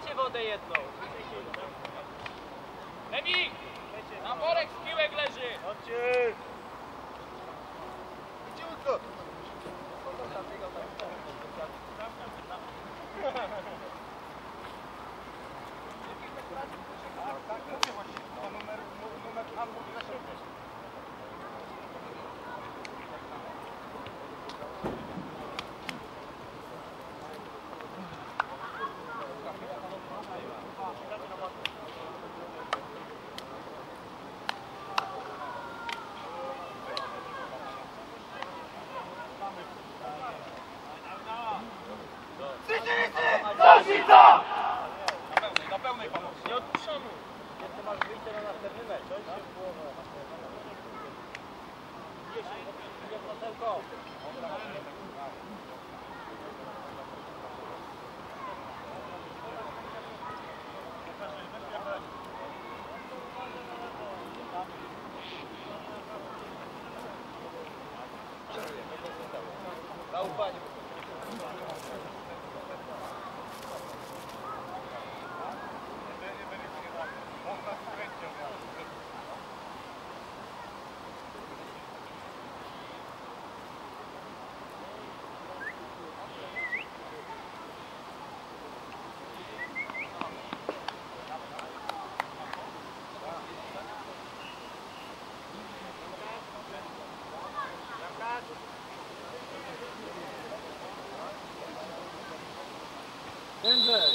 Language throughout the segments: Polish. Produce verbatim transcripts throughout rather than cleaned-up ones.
Dajcie wodę jedną. Lewi! Na worek z piłek leży. Chodźcie! Ciutko! Dosica! Na pełnej pomocy. Nie odpuszczamy. Jeszcze masz wyjście na następny mecz. To się w głowę. Jedno tylko. Zaufanie. Więcej!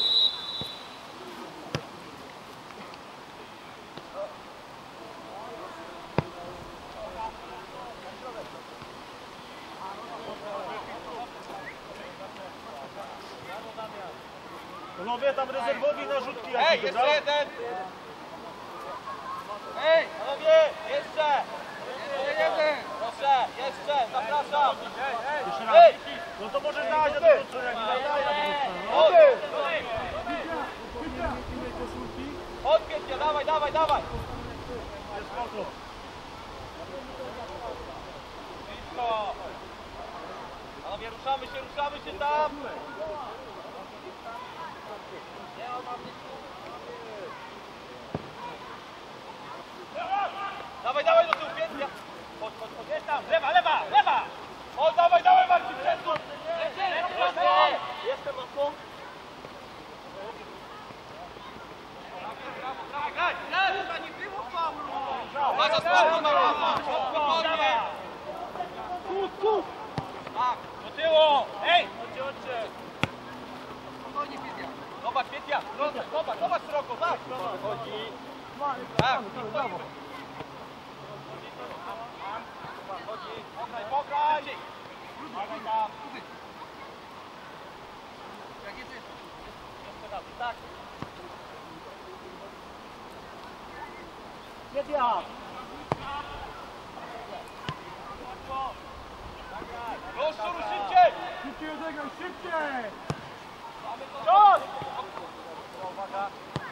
Panowie, tam rezerwowi na rzutki. Ej, jeszcze jeden! Ej, panowie, jeszcze! Jeszcze jeden! Proszę, jeszcze, zapraszam! Jeszcze raz. Ej! No to możesz dać na dowódcę, jak nie daj na dowódcę. Chodź! Chodź, Pietia, dawaj, dawaj, dawaj! Jest spoko. Blisko! Panowie, ruszamy się, ruszamy się tam! Dawaj, dawaj do tyłu, Pietia! Chodź, chodź, chodź, jest tam, lewa, lewa, lewa! O, dawaj, dawaj, Marcin, przesuń! Jestem, Marcin! Graj, graj! Nie było faulu! Masz spokój, Marcin! Spokojnie! Tu, tu! Tak, do tyłu! Ej! Chodźcie, chodźcie. Spokojnie, Pietia! Zobacz, Pietia! Zobacz, zobacz szeroko, tak! Chodzi! Tak, brawo! Chodzi, pograj, pograj! Pograj tam! Jak jedziesz? Jeszcze raz, tak! Pietia! Już, już, szybciej! Szybciej odegraj, szybciej! Ciąg! Uwaga!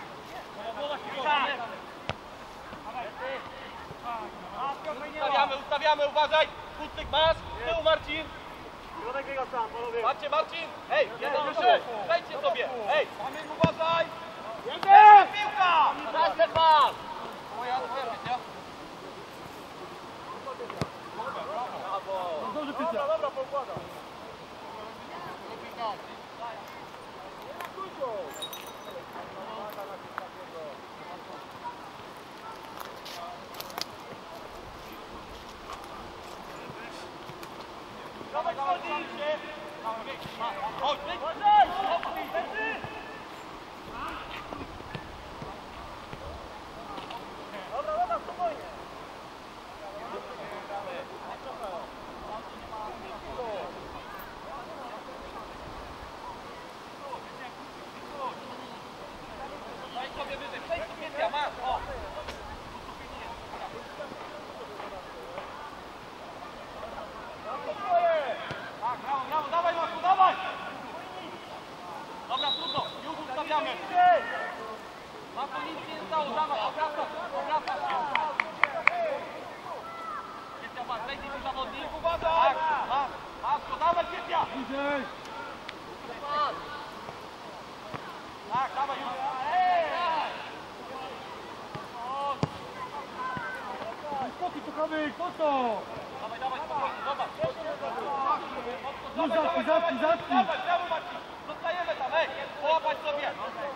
Ustawiamy, ustawiamy, uważaj! Kutnik masz, z tyłu Marcin! Środek biega sam, panowie. Patrzcie Marcin! Hej, jeden już! Wejdźcie sobie! Hej! Amin, uważaj! Jedziesz! Piłka! Raz, dwa! Moja, twoja Pietia. Brawo! Dobrze, Pietia. Dobra, dobra, poukładam. Dawaj, chodź! Chodź! Dobra, dobra, spokojnie. Daj sobie wyżej, przejdź tu Pietia, masz! O! Tak, brawo, brawo, dawaj Marku, dawaj! Dobra, trudno, już ustawiamy. Marku, nic nie zostało, dawaj, obracaj, obracaj. Pietia, patrz, wejdź tu zawodnik. Tak, masz, masz, to dawaj Pietia! Bliżej. Tak, dawaj, już Dawaj, po co? Dawaj, dawaj, spokojnie, zobacz. No zatki, zatki, zatki. Dawaj, brawo Marcin. Zostajemy tam, ej. Połapać sobie.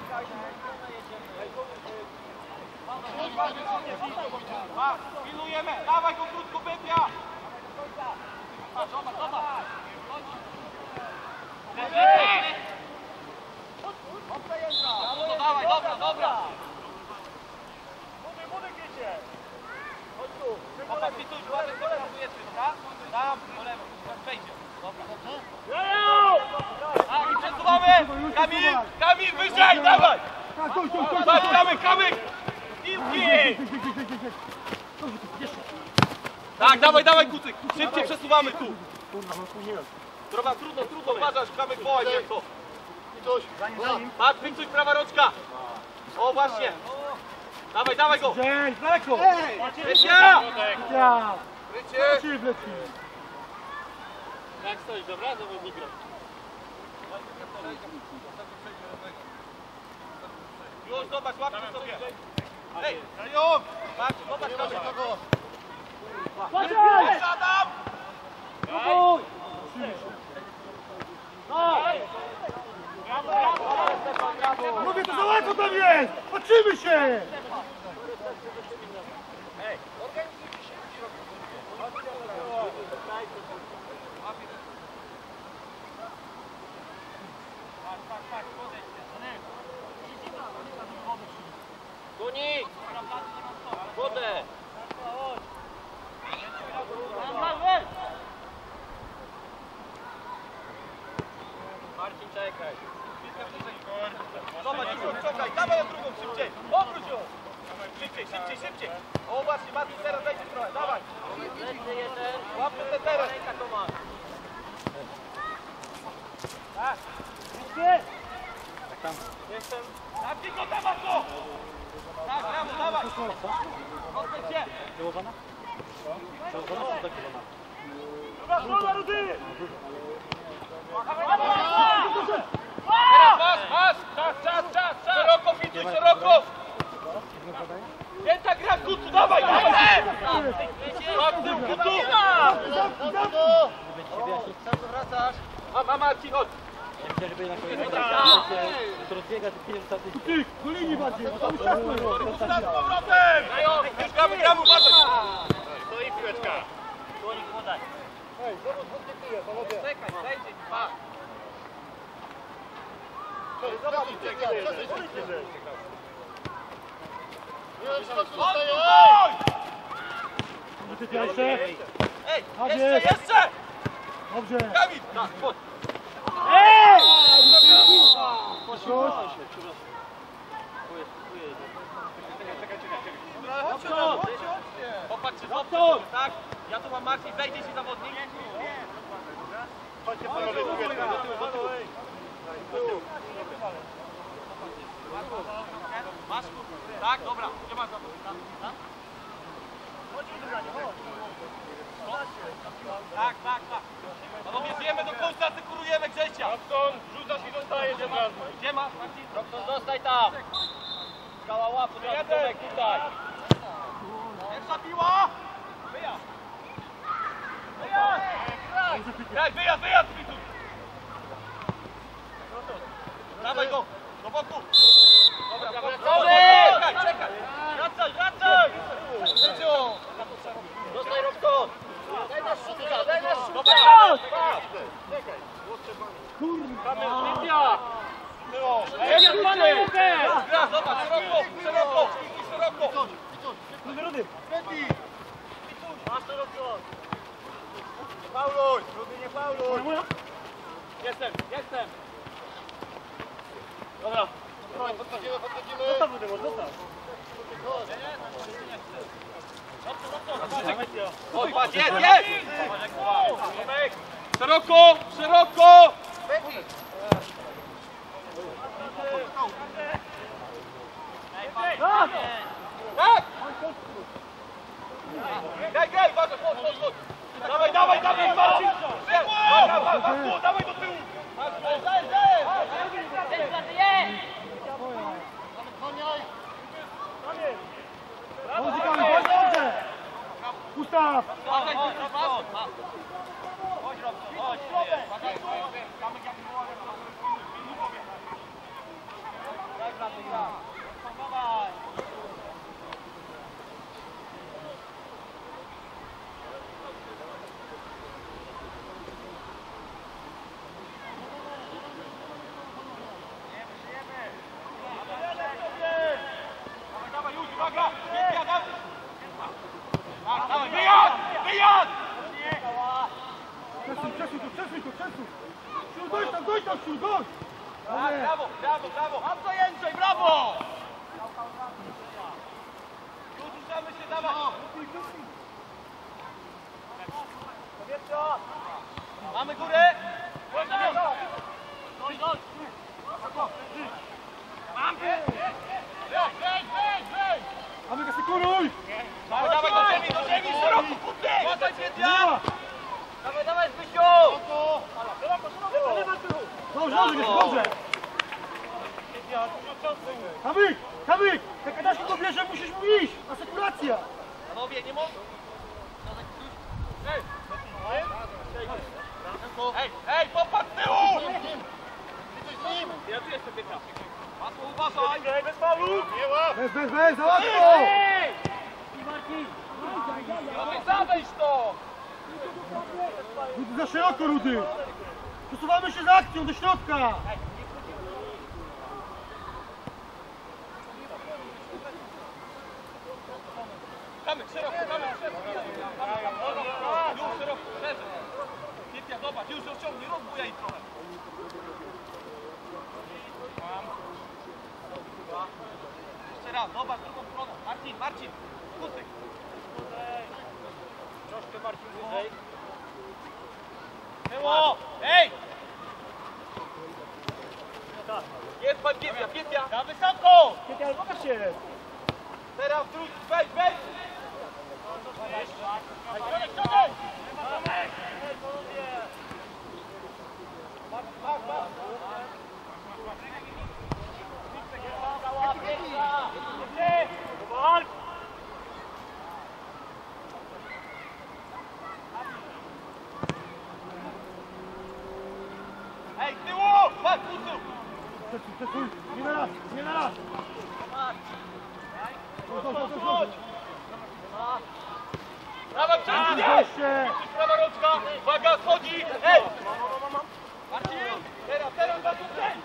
A, pilnujemy. Dawaj go krótko, Pepia. Zobacz, zobacz, zobacz. No dawaj, dobra, dobra. Młody, młody kiecie. Chodź tu. Popatrz, Wituś, ładnie sobie pracujesz, dobra? Tam, po lewo, wejdzie. Dobra. Jajo! A, i przesuwamy! Kamil! Kamil, wyżej, dawaj! Tak, stój, stój, stój. Dawaj, kamyk, kamyk! Piłki! Tak, dawaj, dawaj, Kucyk! Szybciej przesuwamy tu! Dobra, trudno, trudno, uważasz, kamyk, wołaj mnie to! Patrz, Wituś, prawa rączka! O, właśnie! Dawaj, dawaj go! Dzień, daleko. Rycia! Ja. Rycie! Leci, leci. Jak stoisz, dobra? Zawodnik gra. Już, zobacz, łapcie sobie. Ej, już! Patrz, zobacz, kamyk. Patrzaj! Adam! Spokój. No. Mówię, to za łatwo tam jest. Patrzymy się. Gunik! Wodę! Marcin, czekaj. Zobacz, już czekaj, dawaj na drugą szybciej. Obróć ją! Szybciej, szybciej, szybciej. O właśnie, Marcin, teraz dajcie trochę, dawaj. Łapmy te teraz. Tak. Jestem. Zabij go, dawaj go! Tak, brawo, dawaj. Odbyć się. Przełożona? Przełożona czy zakrywana? Dobra, strona, Rudy! Teraz masz, masz! Czas, czas, czas, czas! Szeroko, Fituj, szeroko! Pięta gra, Kucu, dawaj, dawaj! Łap tył, Kucu! wracasz. A, a Marcin, chodź! Ja myślę, że będzie na kolejny to rozbiega, ty pieniądze staty. Ty, do linii bardziej, bo tam usiadłem. Z powrotem! Już gramy, gramy, uważaj! Stoi piłeczka. Słonik, podaj. Ej, zobacz, wątpię piję, panowie. Czekaj, zejdzie, pa! Zobacz, gdzie Odbój! Ty pierwszy? Ej, jeszcze, jeszcze! Dobrze. Kamil! Tak, chodź! Ej! Chodźcie, chodźcie! Popatrzcie, chodźcie, tak? Ja tu mam Marcin, wejdzie się zawodnik. Chodźcie panowie, piłeczka, do tyłu, do tyłu. Masz? Tak, dobra. Gdzie masz zawodnika? Tak, tak, tak. Panowie, żyjemy do końca, asekurujemy Grzesia. Robson, rzucasz i dostajesz od razu. Gdzie masz, Marcin? Robson, zostaj tam. Skała łapu, Tomek, tutaj. Pierwsza piła! Wyjazd! Wyjazd! Graj, wyjazd, wyjazd! Dawaj go! Do boku! Dobra, dobra, czekaj, czekaj! Wracaj, wracaj! Dostaj Robson! Daj nas szuka, daj nas szuka! Czekaj! Kurwa! Lidia! Jest pana Łukę! Gra, zobacz, szeroko, szeroko! Szeroko! Rudy! Masz to Robson! Nie fauluj! Rudy, nie fauluj! Jestem, jestem! Dobra. Podchodzimy, podchodzimy. Zostaw Rudy, może zostaw. Chodź, patrz, jest, jest! Szeroko, szeroko! Tak! Graj, graj, uważaj, chodź, chodź, chodź! Dawaj, dawaj, dawaj, Marcin! Dawaj, dawaj do tyłu! Chodź, chodź, chodź! Pusta! Staw! Uważaj, chodź, chodź, chodź. Chodź, chodź, dawaj, wyjazd! Wyjazd! Przesuń, przesuń to, przesuń to, przesuń! Siur, dojdź tam, dojdź tam, siur, dojdź! Tak, brawo, brawo, brawo! Mam to Jędrzej, brawo! Tu ruszamy się, dawaj! Mamy górę! Dojdź, dojdź! Mamy! Mamy go, sekuruj! Dawaj, dawaj, do ziemi, do ziemi, szeroko, kuty! Ładaj, Wiednia! Dawaj, dawaj, Zbysiu! Dobrze, dobrze, dobrze! Kamyk, Kamyk! Jak Adasiu go bierze, musisz mu iść! Asekuracja! Panowie, nie mogę! Ej! Ej, ej, popatrz z tyłu! Ja tu jestem, Pietra. Masło, uważaj! Bez faulu! Bez, bez, bez, za łatwo! Rudy, zawejść to! Rudy za szeroko, Rudy! Przesuwamy się z akcją do środka! Kamek, szeroko, kamek, szeroko! Już szeroko, szerzej! Pietia, zobacz, już rozciągnij, rozbujaj trochę! Jeszcze raz, zobacz drugą stronę. Marcin, Marcin, kucyk. Troszkę Marcin wyżej. Było! Ej! Jest pan Pietia, Pietia! Na wysoko! Pietia, pokaż się! Teraz wróć, wejdź, wejdź! Środek, środek! Masz, masz, masz! Ej, z tyłu! Patrz, kucu! Przesuń, przesuń! Nie na raz, nie na raz! Chodź, chodź, chodź, chodź! Prawa przed mnie! Jeszcze! Prawa rączka! Uwaga, schodzi! Ej! Marcin! Teraz, teraz, na tu przejść!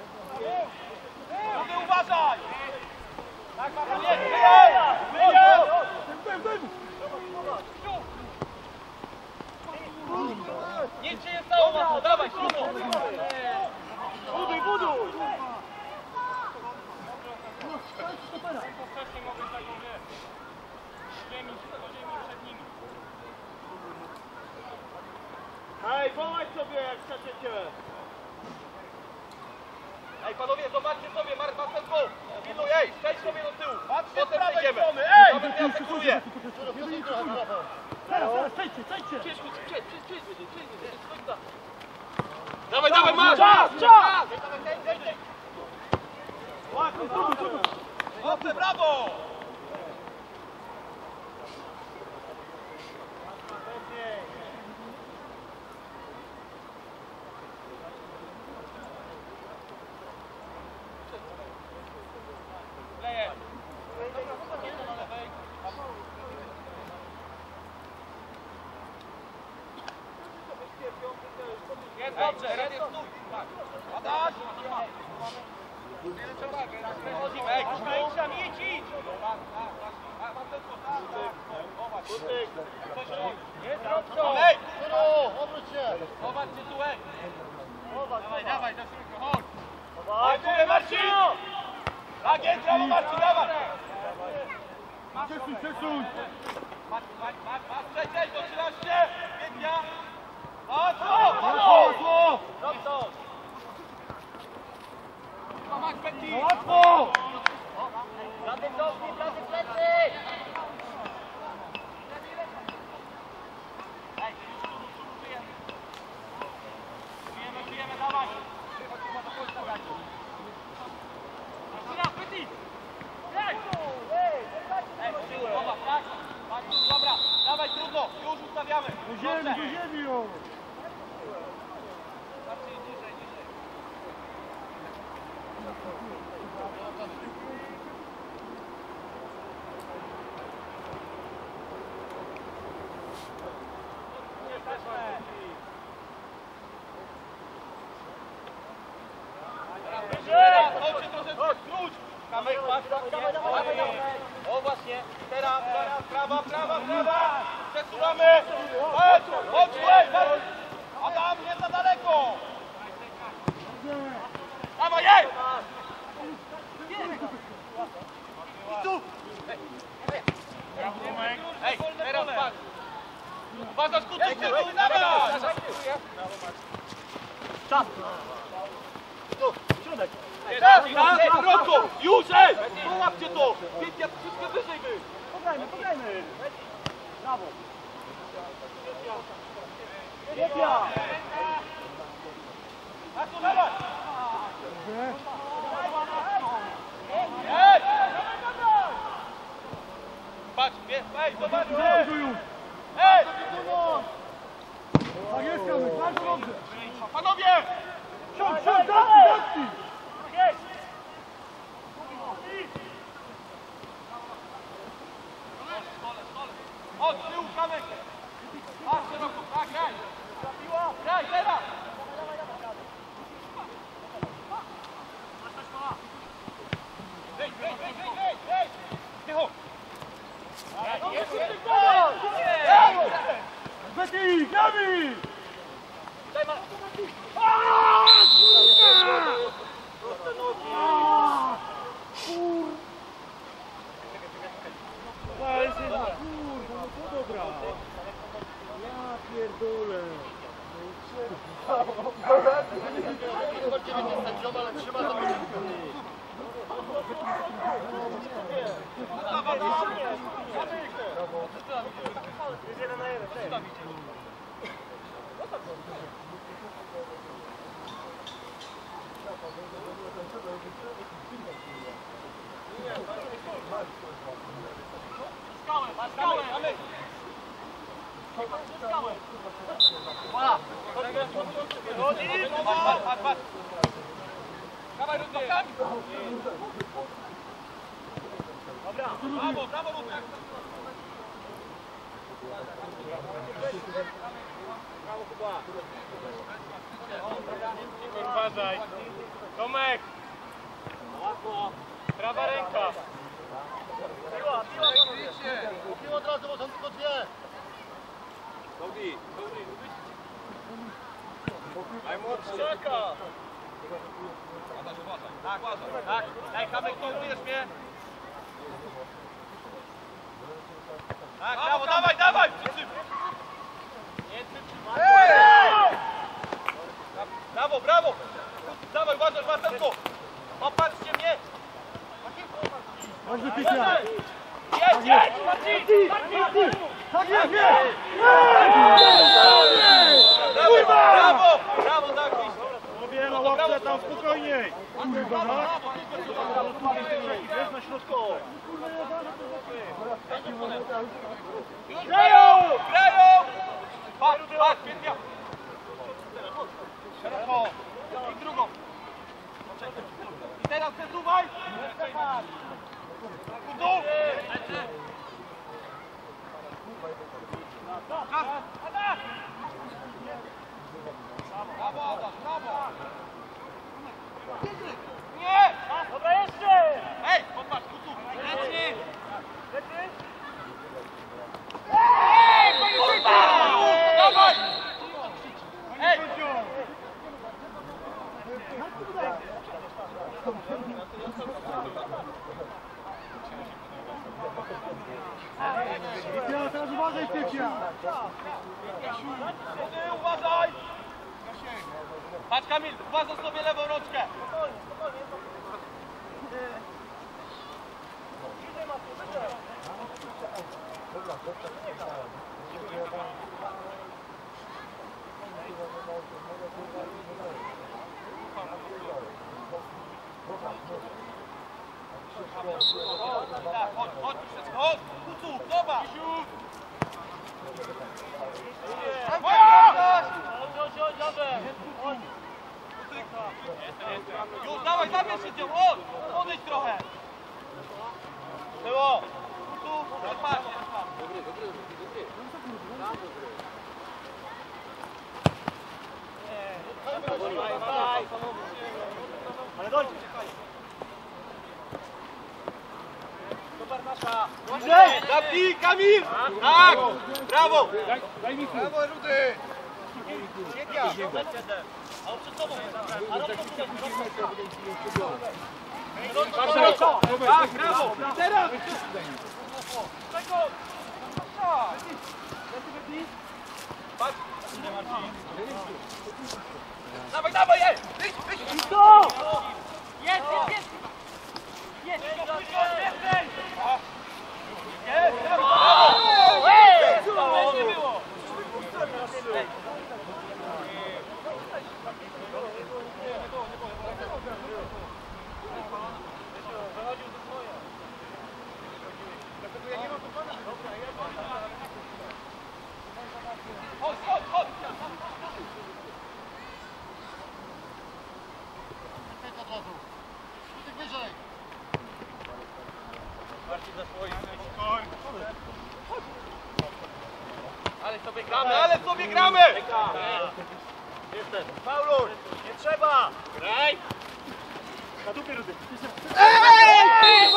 Rudy, uważaj! Tak, Marcin, jest! Wyjazd! Wyjazd! Daj, daj mu! Nic się nie stało, Masło, dawaj, trudno! Buduj, buduj! Hej, wołać sobie, jak skaczecie! Ej, panowie, zobaczcie sobie, Mark Masenko! Pilnuj, ej, przejdź sobie do tyłu! Patrzcie, potem przejdziemy! Ej! Nawet ja sekuruję! Zaraz, zaraz, przejdźcie, przejdźcie! Przejdź, przejdź, przejdź, przejdź, przejdź, przejdź, przejdź, Dawaj, dawaj, masz! Czas, czas! Ładnie, dobrze, brawo! Leje. Jest dobrze, red jest tu. Adaś! Przechodzimy, ej, idź tam, idź, idź! Jest dobrze! Ej! Obróć się! Zobaczcie tu, ej! Dawaj, dawaj, na szybko, chodź! Dziękuję, Marcin! Tak jest, brawo, Marcin, dawaj! Przesuń, przesuń! Masz, masz, masz, masz, przejdziesz do trzynaście! Pięknia! Łatwo! Łatwo! Dobrze! Masz, Betty! Łatwo! Blady cofnij, blady plecy! Ej, żyjemy. Żyjemy, żyjemy, dawaj! Teraz, Betty! Ej! Ej, zobacz, tak? Patrz tu, dobra, dawaj trudno! ziemi, do ziemi już! Chodźcie troszeczkę, skróć! Kamek, patrz, o właśnie, teraz, teraz, prawa, prawa, prawa! Przesuwamy! Chodź, chodź, chodź! Adam, nie za daleko! Dawaj, jej! I tu! Ej, teraz patrz! Uważasz, kutuj się, dawaj! Czas! Środek! Ej, Roko! Już! Ej! Połapcie to! Piętnia troszeczkę wyżej był! Pograjmy, pograjmy! Brawo! Piętnia! A tu dawaj! Ej! Patrz, ej, zobacz! Ej! Tak jest, Kamek, bardzo dobrze! Panowie! Siądź, siądź, zacznij, zacznij! Chodź, tył, Kamek! Patrz szeroko, tak, graj! Graj, teraz! Wejdź, wejdź, wejdź, wejdź, wejdź, wejdź! Tycho! Betty, Gabi! Daj ma... Proste nogi! Kur... Kurwa, no to dobra! Ja pierdolę! Skałę, skałę, ale... Skałę! Ola! Patrz, patrz, patrz! Dawaj, Rudny! Dobra! Brawo, brawo, Rudny! Brawo, Kuba! Uważaj! Tomek! Prawa ręka! Piła, piła, piła od razu, bo są tylko dwie! Nogi, nogi, Najmłodszy! Czeka! tak, tak, daj Kamek, to ubierz mnie! Tak, brawo, dawaj, dawaj! Brawo, brawo! Dawaj, uważaj, Marcelko! Popatrzcie mnie! Chodź do picia! Jedź, jedź! Marcin! Tak jest, jest! Brawo, brawo! Brawo, tak, Robię na łapce tam spokojniej! Kurwa, no! Jest na środku! Grają! Grają! Patrz, patrz, piętnia! Szeroko! I drugą! I teraz przesuwaj! Tu! Brawo, Adam, brawo! Nie! Dobra, jeszcze! Ej, popatrz, tu, tu! Lecy! Ej, kurwa! Dawaj! Ej! Ja teraz uważaj, Tycia! Uważaj! Patrz, Kamil, uważaj sobie lewą rączkę! Tak, chodź, chodź, chodź, chodź, kucu, zobacz! Zapnij, Kamil! Tak! Brawo! Brawo, Rudy! Tak, brawo! Teraz! Patrz! Dawaj, dawaj, jedź! Idź, idź! Jedź, jedź, jedź! Jedź, jedź! Jest, brawo! Nie było! Chodź, chodź, chodź! Ale sobie gramy, ale sobie gramy! Jestem. Paulus, nie trzeba! Graj! Na dupie, Rudy. Ej!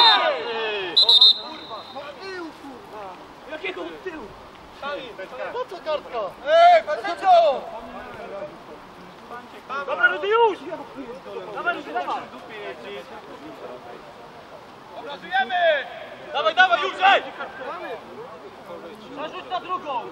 Jakiego od tyłu? Po co kartka? Ej, Patryczo! Dobra, Rudy, już! Dawaj, Rudy, dawaj! Obrazujemy! Dawaj, dawaj, już, ej! Zarzuć na drugą!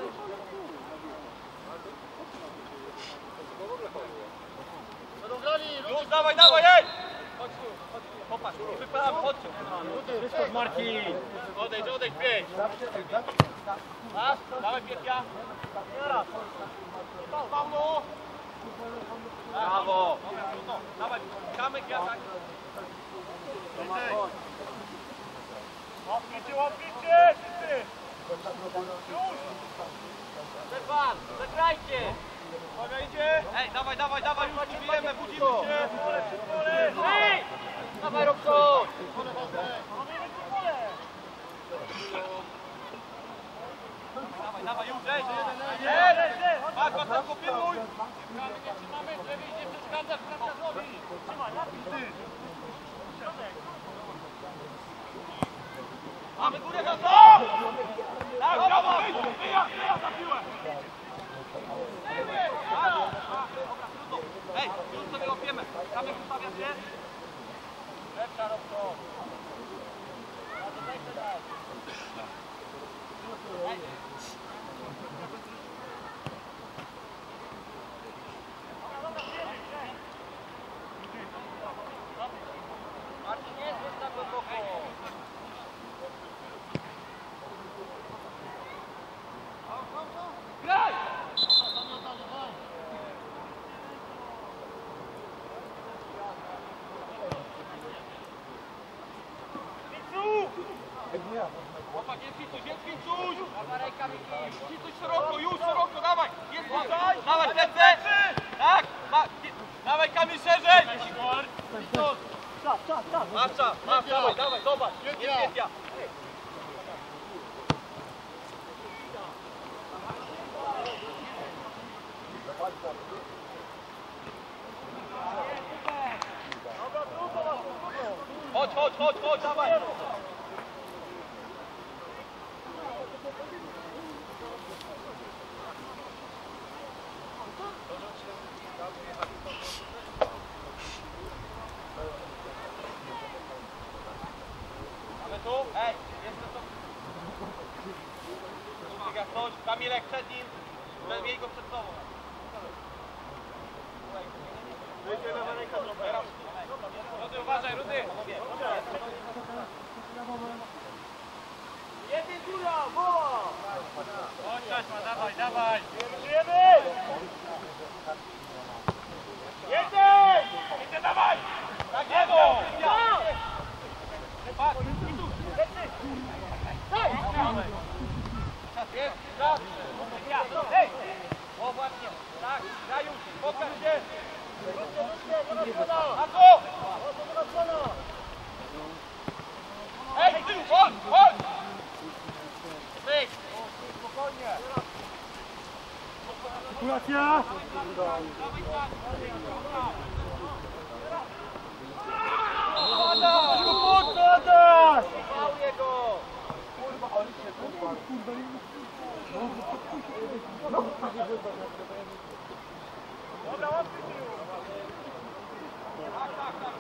Już, dawaj, dawaj, ej! Chodź tu, chodź tu, popatrz, wypadam, chodź tu. Wyskocz, Marcin! Odejdź, odejdź, pięć. Masz, dawaj, Piepia. Teraz. Paulo! Brawo! Dawaj, Kamek, ja tak. Łapicie, łapicie! Stefan, zagrajcie! Uwaga, idzie! Ej, dawaj, dawaj, dawaj, już budzimy, budzimy się! Ej! Dawaj, Robson! Dawaj, dawaj, już, ej! Patrz, patrz, patrz, kopieruj! Nie trzymamy, żeby nie przeszkadzać bramkarzowi! Trzymaj, łapisz! Mamy górę za to! Tak, brawo! Wyjazd, wyjazd na piłę! Ej, już sobie łapiemy. Kamek ustawia się. Lepsza, Robko! Marcin, nie jest na głęboko. Graj! Chłopak, jest Picuś, jest Picuś! Picuś szeroko, już szeroko, dawaj! Jest Picuś! Dawaj, plecy! Tak! Da, dawaj, Kamil, szerzej! Masz czas, masz, dawaj, dawaj, zobacz! Jest Piepia! Chodź, chodź, chodź, chodź, dawaj! Mamy tu? Ej, jeszcze to... Ściga ktoś, Kamilek przed nim, miej go przed sobą. Rudy, uważaj, Rudy! Jeden góra, woła! Chodź, Taśma, dawaj, dawaj! Żyjemy! Jeden! Idzie, dawaj! Tak jest! Patrz, i tu! Daj! Czas jest, czas! Hej! O, właśnie, tak, daj już, pokaż się! Na to! Ej, ty, chodź, chodź! Wyjdź! Spokojnie! Sytuacja! Adaś! Mocno, Adaś! Pałuję go! Dobra, łapcie się już! Tak, tak, tak.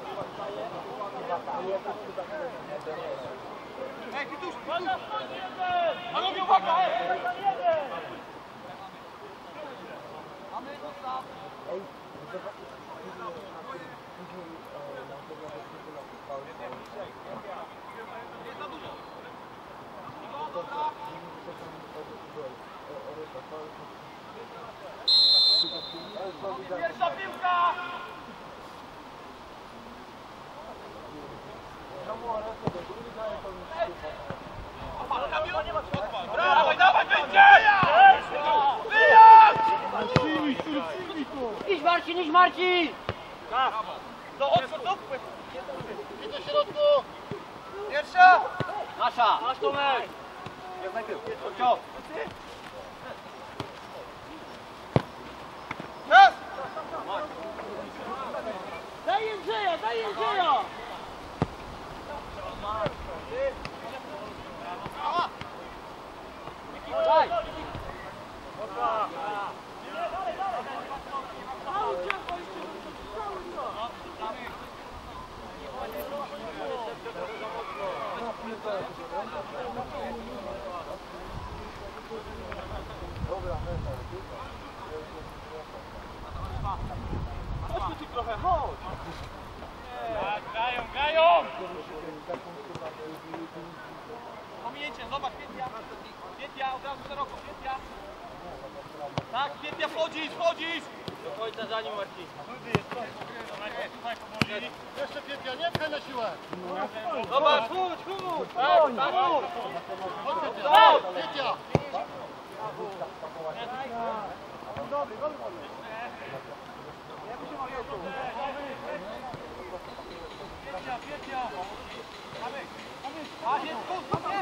Ej, Kituś, Kituś! Panowie, uwaga! Mamy dostaw! Jest za dużo! Pierwsza piłka! Dawaj, dawaj, będzie! Wyjazd! Idź Marcin, idź Marcin! Do odchodu! Idź do środku! Pierwsza! Nasza! Masz Tomek! Jak najpierw, Cio! Raz! Daj Jędrzeja, daj Jędrzeja! Daj! Chodźmy tu trochę, chodź! Grają, grają! Pominięcie, zobacz, Pietia! Pietia, od razu szeroko, Pietia! Tak, Pietia, wchodzisz, wchodzisz! Do końca za nim Marcin. Jeszcze Pietia, nie pchaj na siłę! Zobacz, chodź, chodź! Tak, tak, chodź! Chodź Pietia! Chodź! Pietia! Pietia, Pietia! A, jest, chodź, nie!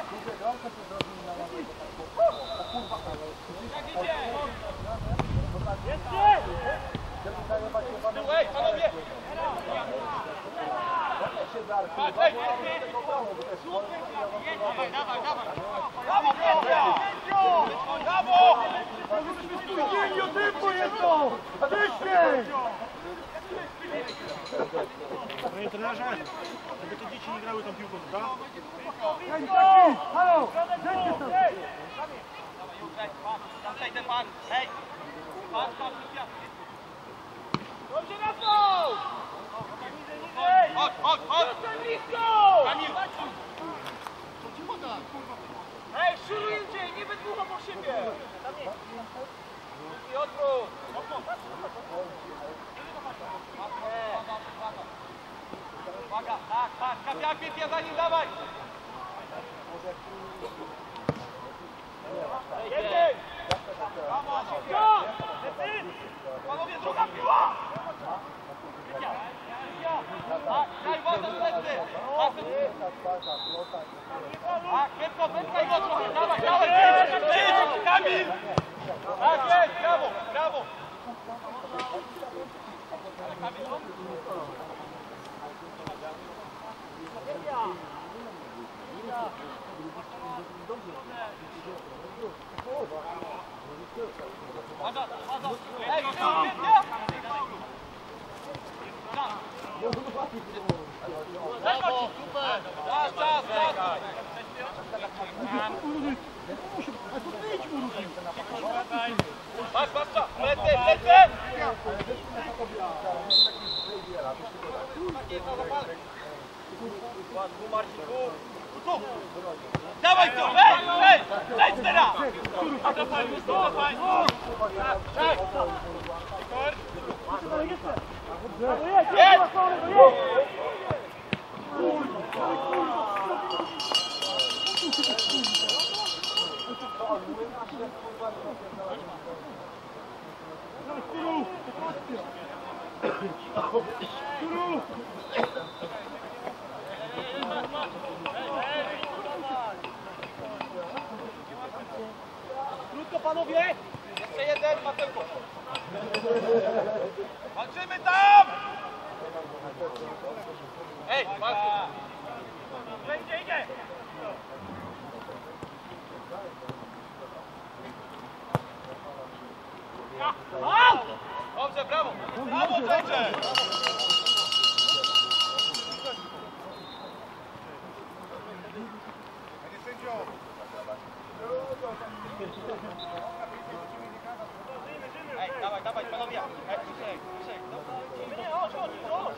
Jak idzie? Jeszcze! Tył, ej, panowie! Patrz, ej, dawaj, dawaj, dawaj! Brawo, Pietia! Brawo! Spóźnieniu tempo jest to! Wcześniej! Panie trenerze, żeby te dzieci nie grały tą piłką, prawda? Halo! Zejdźcie tam! Zaplej ten pan, hej! Patrz, patrz, Pietia! Dobrze na to! Chodź, chodź, chodź! Kamil! Hej, szurujcie, nie we dwóch obok siebie! I odwrót! Uwaga, tak, tak, kapiak, Pietia, za nim, dawaj! Jednej! Panowie, druga piła! Tak, daj wodę, wtedy! Tak, szybko, wypchaj go trochę, dawaj, dawaj! Idź, Kamil! Tak jest, brawo, brawo! Ej, Pietia! Brawo, super! Czas, czas, czas! Patrz, patrz, patrz! Plecy, plecy! Dawaj tu, leć, leć! Leć teraz! Cofaj, cofaj! Tak! Jest! Krótko, panowie! Jeszcze jeden, Matełko! Walczymy tam! Ej, Marku! Idzie, idzie! Dobrze, brawo! Brawo, Czejcze! Ej, dawaj, dawaj, panowie! Ej, Krzysiek, Krzysiek, dobra, nie, chodź, chodź, chodź,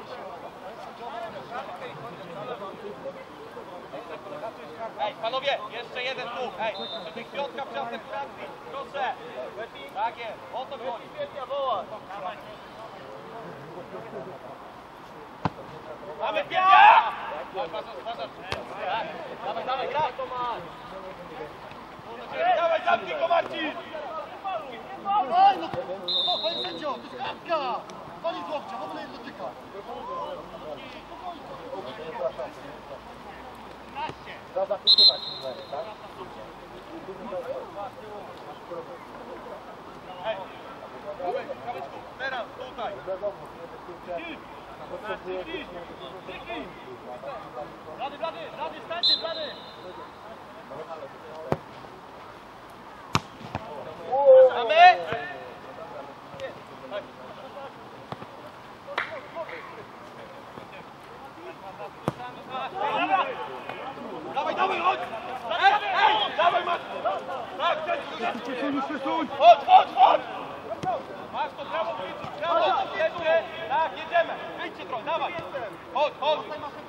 Ej, panowie, jeszcze jeden tu, ej, żeby piątka przodem Francji, proszę! Tak jest, o to chodzi, świetnie woła! Mamy pięcia! Dawaj, dawaj, graj! Dawaj, zamknij go, Marcin! Ej, no, no, panie sędzio, to jest kartka! Koniec łokcia, w ogóle nie dotyka. Ej, dawaj, kaweczku, teraz, tutaj! Blady, blady, blady, stańcie, blady! Mamy? Dawaj, dawaj, chodź! Ej, ej, dawaj, Masz! Tak, chodź, chodź, chodź! Masz to prawo, prawo, jeszcze, tak, jedziemy! Wyjdźcie trochę, dawaj! Chodź, chodź!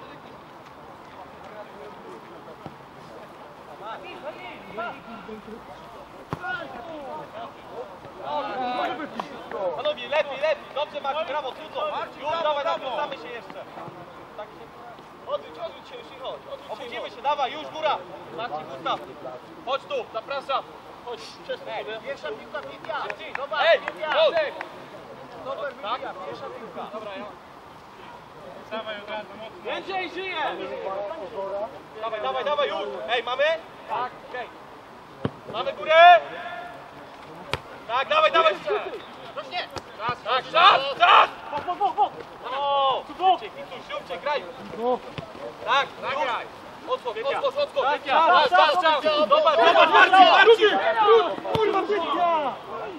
Panowie, lepiej, lepiej, dobrze Marcin, brawo, trudno. Już, dawaj, nawracamy się jeszcze. Tak się... Odwróć, odwróć się już i chodź. Obudzimy się, dawaj, już góra. Marcin, Gustaw. Chodź tu, zapraszam. Chodź, przestań sobie. Pierwsza piłka, Pitia. Zobacz, Ej, Pitia. chodź. Super, Tak? Pitia, pierwsza piłka. Dobra, ja. Dawaj od razu mocno. Więcej żyje. Dawaj, dawaj, dawaj, już. Ej, mamy? Tak, okej. Mamy górę? Tak, dawaj, dawaj. Rośnie. Tak, tak, czas, czas! No, szybciej, Wituś, szybciej, graj! Tak, graj! Odskocz, odskocz, odskocz! Tak, czas, czas, czas! Zobacz, zobacz, Marcin, Marcin! Kurwa, Pitia!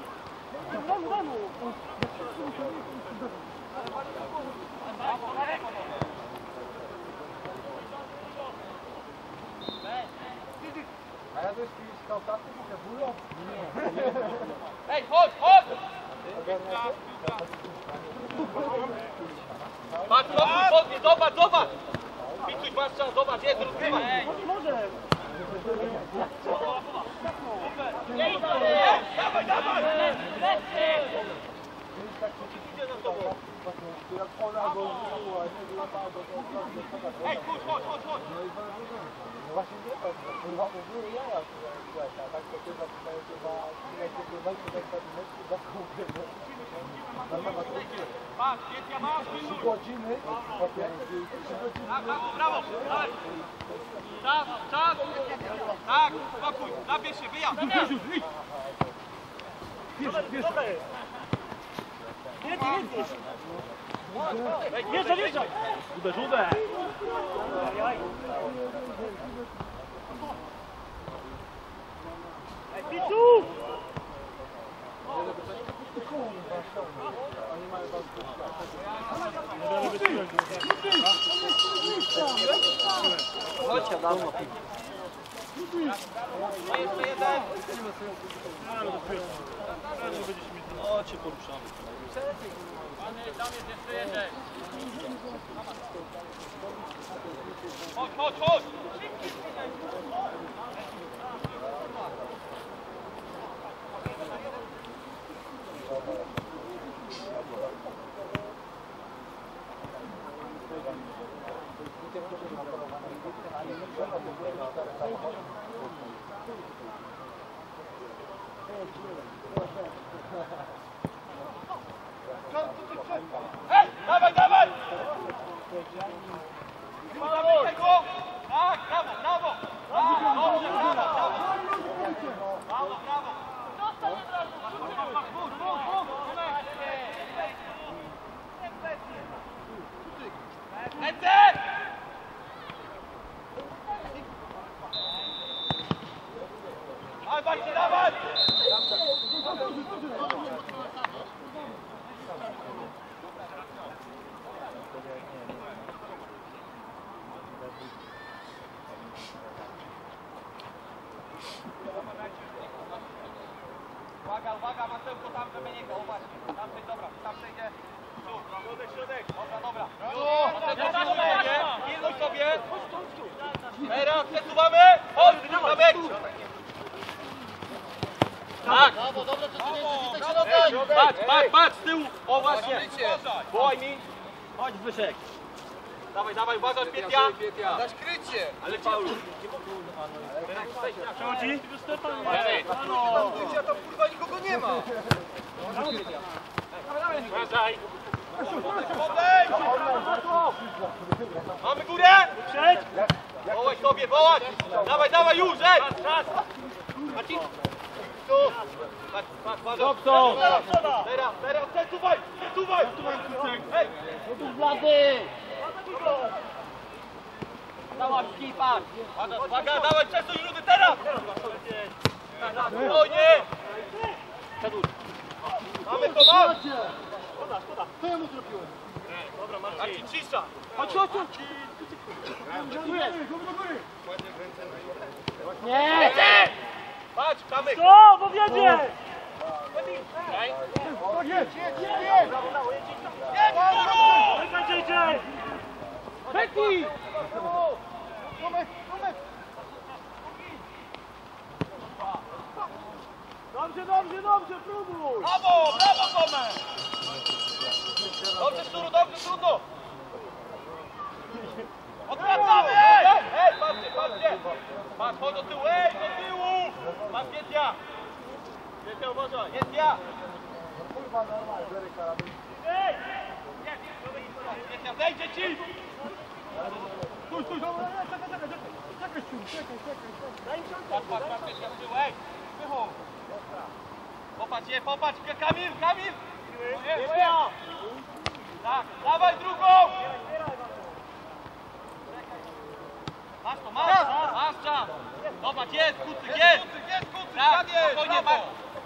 A ja też z ostatni mówię, bólą? Ej, chodź, chodź! Patrz, podnieś, podnieś, zobacz, zobacz! Wituś, masz czas, zobacz, jest, rozgrywaj! Dawaj, dawaj! Idzie za tobą! Jak ona go zniszczyła, nie latała do tego. Ej, chodź, chodź, chodź, chodź! No właśnie nie tak, kurwa, mówiły jaja, słuchaj, a tak to chyba tutaj chyba, jak się kurwa, to tak tak meczu za kółkę, no. Patrz, ja masz, Trzy godziny, okej, trzy godziny. Tak, brawo, brawo! Dawaj! Czas, czas! Tak, spokój, zabierz się, wyjazd! Wjeżdżaj, wjeżdżaj! Żółte, żółte! Pitu! Chodźcie, dawno. No jeszcze jeden. O, cię poruszamy. Tam jest jeszcze jeden. Chodź, chodź, chodź. Ej, dawaj, dawaj! Dawaj tego! Tak, brawo, brawo! Tak, dobrze! Dawaj, Barcie, dawaj! Uwaga, uwaga, Masełko, tam żeby nie go, właśnie. Tam przejdzie, dobra, tam przejdzie. Tu, środek, środek. Dobra, dobra. Masełko, pilnuj sobie. Teraz przesuwamy. Chodź, Tomek. Tak. Patrz, patrz, patrz, z tyłu. O, właśnie. Wołaj mi. Chodź, Zbyszek. Dawaj, dawaj, uważaj, Pietia. Dasz krycie. Ale Paulu. Przechodzi? Ja tam kurwa nikogo nie ma. Wracaj. Mamy górę? Wołaj sobie, wołać. Dawaj, dawaj już, ej. Marcin. Tu. Patrz, patrz, patrz. Dobson. Teraz, teraz, przesuwaj, przesuwaj. Ej. Blady! Dawaj, patrz! Uwaga, dawaj, przesuń ludy, teraz. Spokojnie. Mamy to, mam. Co ja mu zrobiłem? Marcin, cisza. Chodź, chodź, chodź! Nie! Nie. Patrz, Kamek. Co? Bo wiedzie! Jedź, jedź, jedź! Jedź, Kuru! Będzie idzie! Betty! Tomek, Tomek! Dobrze, dobrze, dobrze, próbuj! Brawo, brawo, Tomek! Dobrze, Szuru, dobrze, trudno! Odwracamy! Ej, ej, patrzcie, patrzcie! Patrz, chodź do tyłu, ej, do tyłu! Masz Pietia! Pietia, uważaj, Pietia! Kurwa, normalnie, biorę karabin. Ej! Pietia, zejdzie ci! Stój, stój, dobra, czekaj, czekaj, czekaj, czekaj, czekaj, czekaj, czekaj. Patrz, patrz, patrz, Pietia, z tyłu, ej! Wychół! Popatrz, je, popatrz, Kamil, Kamil! Pietia! Tak, dawaj drugą! Masz to, masz, masz czas! Zobacz, jest, kucyk, jest! Jest, kucyk, tak, spokojnie, masz!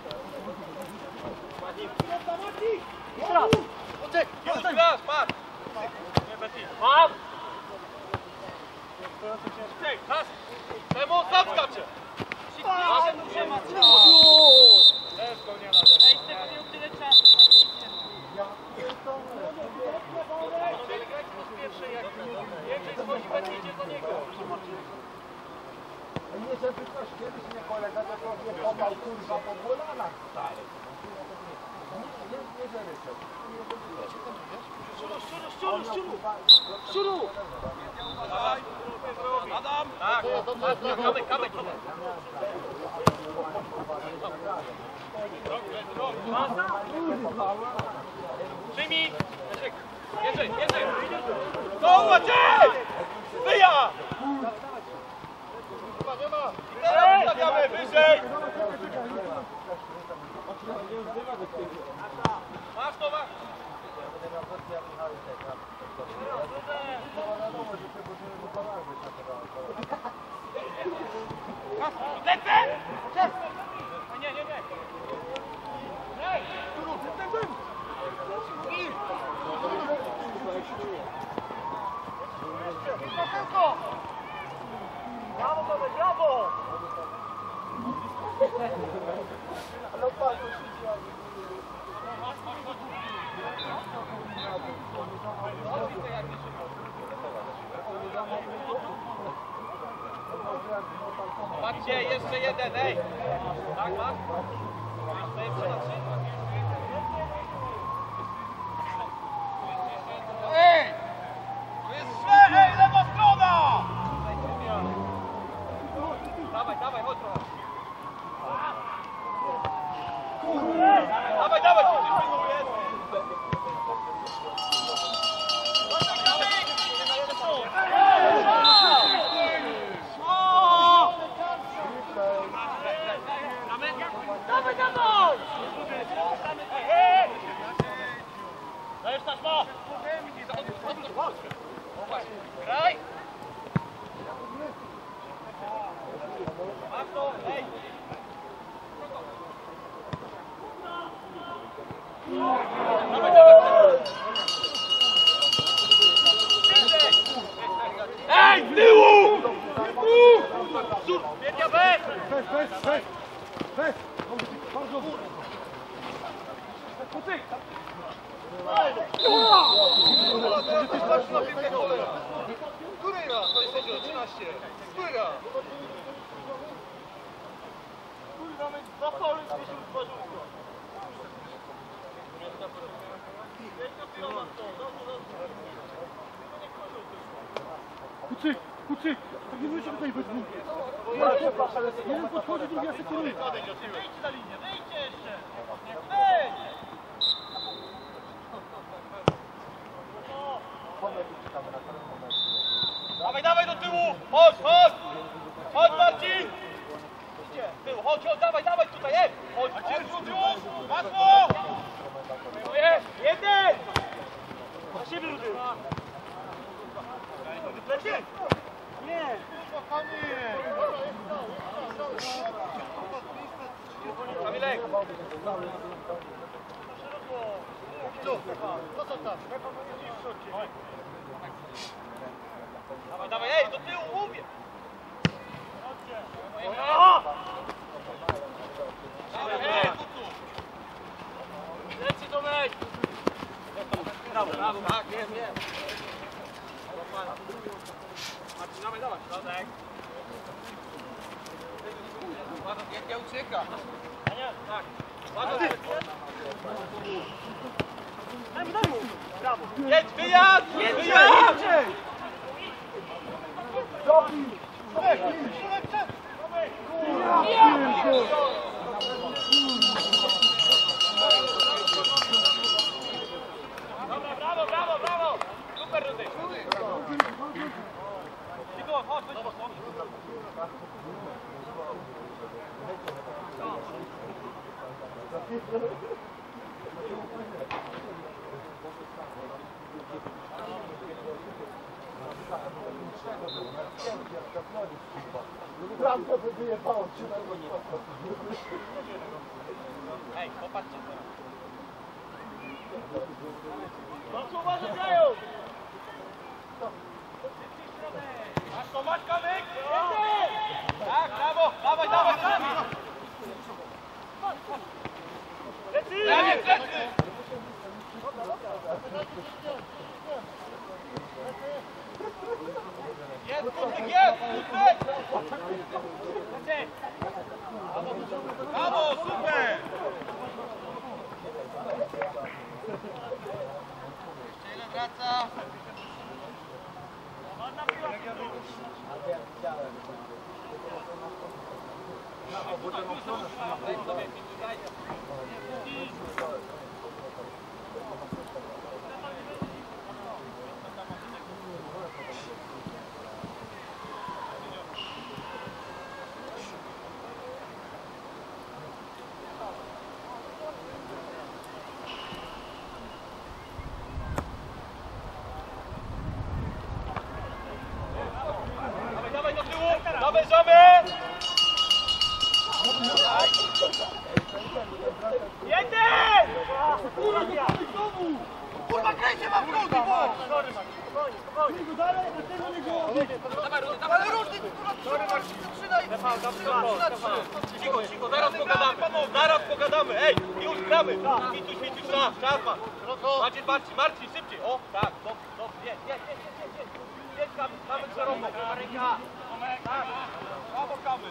Już grasz, patrz! Mam! Czekaj, czas! Temu sam skacze! Masz, muszę mać! Też go nie należy. Ej, z tego nie utyle czas! Ja pierdolę. Więcej schodzi, będziecie do niego. Nie, żeby ktoś kiedyś mnie kolega tylko mnie podał, kurwa, po kolanach, stary. Nie, nie, że ryczę. Szczuru, szczuru, szczuru, szczuru! Szczuru! Adam! Tak, kamek, kamek, kamek. Przyjmij! Jerzy, Jerzy! To Maciej! Wyja! I teraz ustawiamy wyżej! Masz to, masz! Lecę! Nie, nie, nie! Ej! Brawo, Tomek, brawo! No patrz, to się dzieje. Patrzcie, jeszcze jeden, ej! Tak, masz? To jeszcze na trzy. Ej! To jest źle, ej, lewa strona! Dawaj, dawaj, chodź trochę. Dawaj, dawaj, tu się pilnujesz. Dawaj, dawaj! Dajesz taśma! Graj! Masz to, ej! Bez, bez, bez! Bez! Bardzo! Kucyk! Której raz? To jest sędzio, trzynaście. Której raz? Kurwa, my dwa faule zwiedził w twarzówko. Kucyk! Kucyk! Tak nie mówisz tutaj bez dwóch. Jeden podchodzi, drugi asekuruje. Wyjdź na linię, wyjdźcie jeszcze! Wyjdź! Dawaj, dawaj do tyłu! Chodź, chodź! Chodź, Marcin! Tył, chodź, chodź, dawaj, dawaj tutaj, ej! Chodź, chodź, chodź, chodź! Łatwo! To jest! Jeden! Na siebie, Rudy! Lecie! Nie! Kamilek! Co to tam? Dawaj, dawaj, ej, do tyłu, mówię! Dawaj, ej, kucu! Leci Tomek! Brawo, brawo, tak, nie, nie. Marcin, dawaj, dawaj. Środek. Jak ja ucieka. Nie, tak. Ładnie. Daj mu, daj mu. Brawo. Jedź, wyjazd! Jedź, wyjazd! Dobra, brawo, brawo, brawo! Super, Rudy! Igor, chodź, weź go. Bramka by wyjebało się na Ej, popatrzcie teraz. No co uważają? Masz to, masz kamyk? Tak, brawo, dawaj, dawaj, dawaj. Lecy! Lecy, lecy! Jest, kutek, jest, kutek! Brawo, super! Jeszcze ile wraca? Ładna piła, dawaj do tyłu! Zawężamy! Jeden! Kurwa, kręcie mam wróci, bo! Sorry, Marcin, spokojnie, spokojnie. Dalej, a tego nie głowy! Dawaj, Rudy, dawaj! Ale Rudy, sorry, Marcin, przydaj! Cicho, cicho, zaraz pogadamy, zaraz pogadamy, ej! Już gramy! Śwituj, śwituj, czas, czas ma! Marcin, Marcin, Marcin, szybciej! O, tak, dobrze, dobrze, jedź, jedź, jedź, jedź, jedź! Jedź, kamy, kamy szeroko, prawa ręka! Tak, brawo, kamy!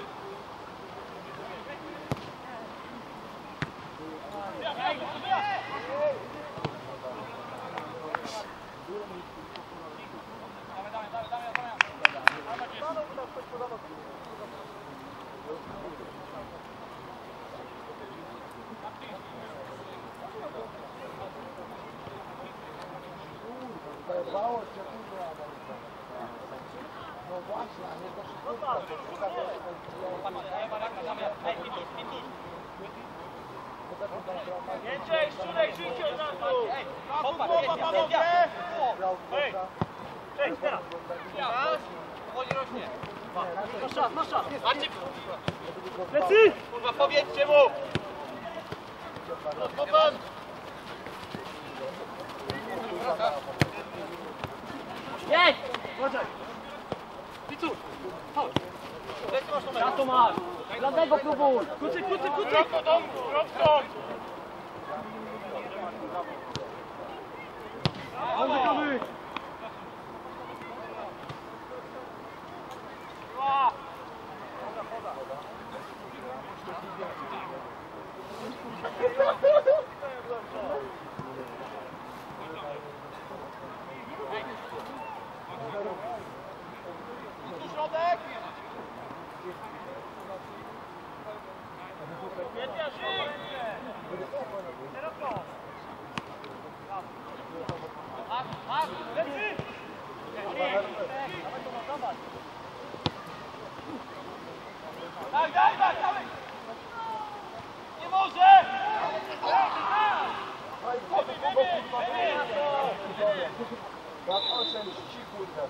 Zajebało się, kurwa. No właśnie, a nie to wszystko. Ej, pituś, pituś! Więcej, szczurek, życie od razu! Ej, popatrz, jedź, jedź, jedź! Ej, cześć, teraz! Raz, chodź, rośnie! Masz czas, masz czas! Marcin! Lecy! Kurwa, powiedzcie mu! Popatrz! Jedź! Chodź! Pituś, chodź! Lecy masz numer! Ja to masz! Żadnego próbuj! Kucyk, kucyk, kucyk! Drop do domu, drop stąd! Dobrze, Kamyk! Środek! Jednia żyj! Szeroko! Masz, masz, lepiej! Tak, daj, daj, daj! Nie może! Na osiem ści, kurwa,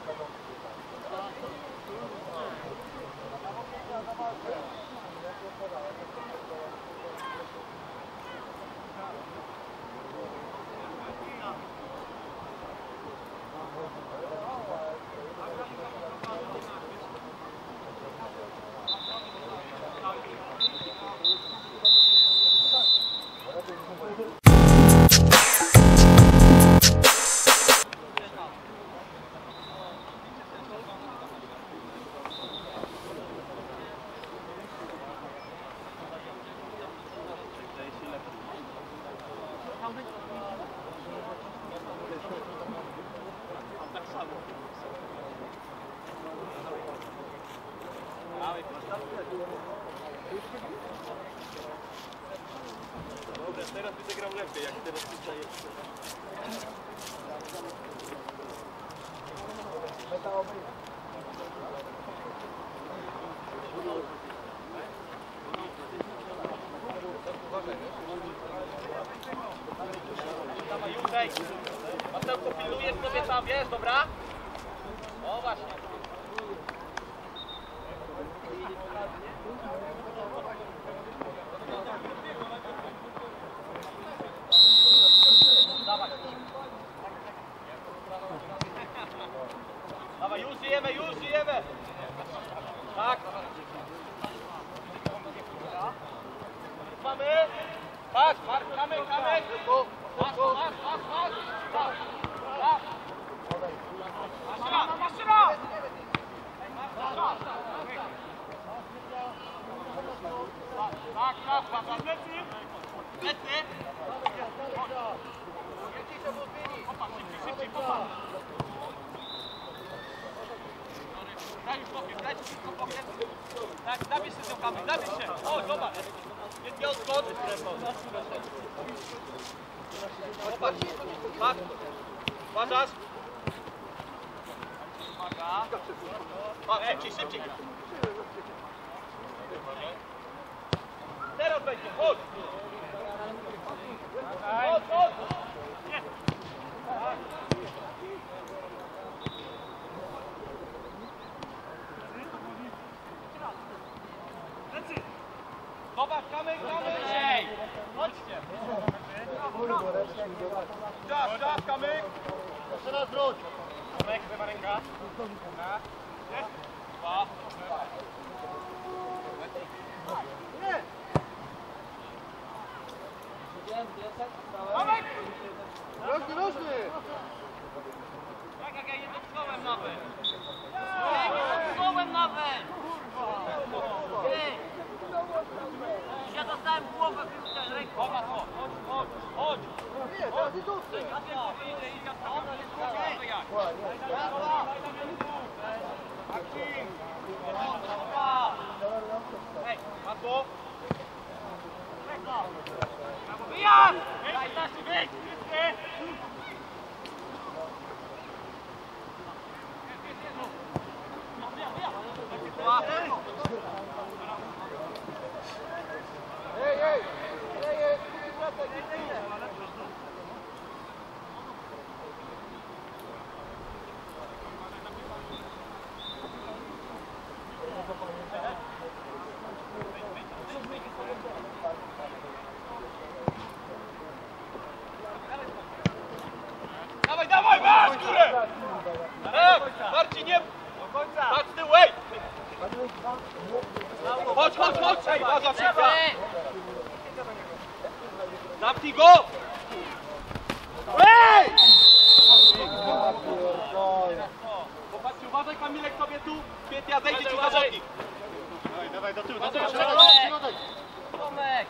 Dobra, teraz będę grał lepiej, jak teraz tutaj jest. Dawaj, Józek! Marcelko, pilnujesz sobie tam, wiesz, dobra? O, właśnie. Dawaj. Dawaj, już żyjemy, już żyjemy! Tak. Mamy? Patrz, patrz, kamek, kamek! Patrz, patrz, patrz, patrz! Tak, tak! Maszyna, maszyna! Tak, tak, tak, tak, lecy! Lecy! Popatrz, szybciej, szybciej, popatrz! Daj już bokiem, daj wszystko bokiem. Tak, zabierz się z okami, zabierz się. O, zobacz. Jest nie odskocz. Popatrz, patrz. Uważasz? Uwaga. Patrz, szybciej, szybciej. Teraz będzie, chodź. Chodź, chodź. Zobacz, kamer, kamer! Ej! Chodźcie! Czas, czas, kamyk! Jeszcze raz wróć! Kamyk, lewa ręka. Jest? Dwa. Kamyk! Rożny, rożny! Tak jak ja nie dotknąłem nawet! Ej, nie dotknąłem nawet! Ej! Ja dostałem głowę w ręką. Chodź, chodź, chodź, chodź. Nie, teraz nie dotknę! Ja tylko idę i ja tam nie jak. Ej, Matko. Wyjazd! Daj, Stasiu, wyjdź! Ej, ej! Ej, ej! Wracaj, nie, nie, nie! Uważasz, mocniej! Uważasz, szybka! Zamknij go! Ej! Popatrzcie, uważaj Kamilek sobie tu, Kwietnia, zejdzie ci zawodnik. Dawaj, dawaj, do tyłu, do tyłu. Tomek!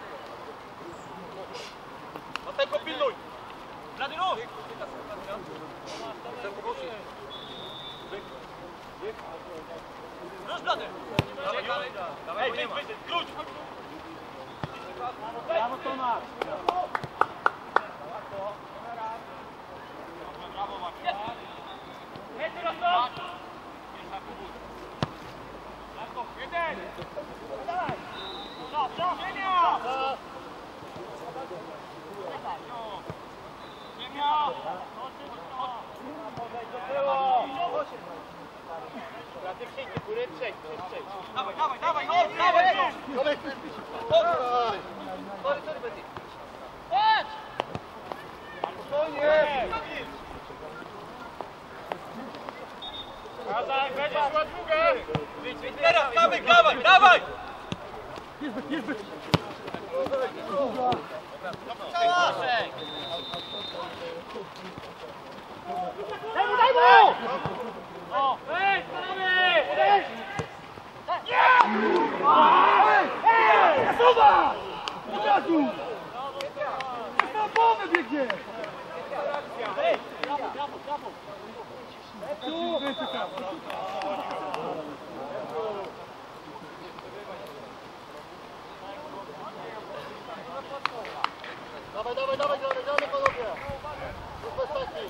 No tempo pilnuj! Blady ruch! Rusz blady! Ej, wyjdź, wyjdź, klucz! Brawo, Tomasz. Jedź teraz to! Jeden! Dawaj! Stop, stop! Ziemia! Ziemia! Dawaj, dawaj, dawaj, no, dawaj! Kolej, Chodź! Chodź! Kazak, będziesz na drugę. Teraz, dawaj, dawaj, dawaj! Jest być, jest być. Staszek! Daj mu, daj mu! O! Ej, panowie! Ej! Ej! Zasuwa! Od razu! Na połowę biegnie! Ej! Brawo, brawo, brawo! Tu! Dawaj, dawaj, dawaj, gramy, gramy panowie! Bez taki!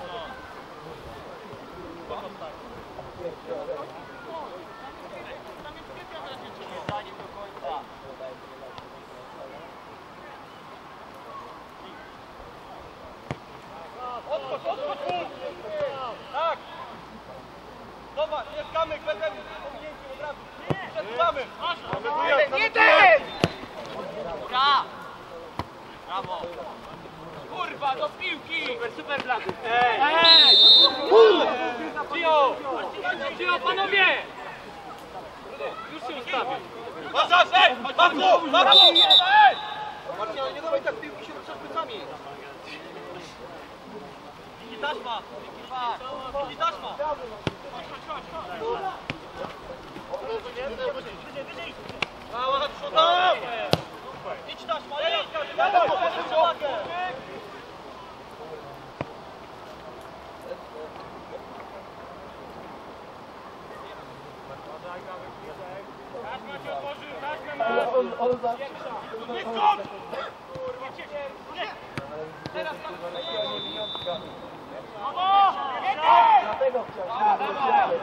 Odchodź, odchodź! Tak! Zobacz, jest kamyk, bez pominięci od razu. Przesuwamy! Nie ty! Ura! Brawo! Kurwa, do piłki! Super, super, blady! Ej! Ej! Cio! Cio, panowie! Już się ustawił. Uważasz, ej! Marku! Marku! Ej! Marcin, ale nie dawaj tak piłki się przed plecami. I taśma! I taśma! Mała do przodu! Idź taśma, idź! Dawaj, Taśma cię otworzył, taśmę ma! On, on za... Teraz tam... Dlatego chciał.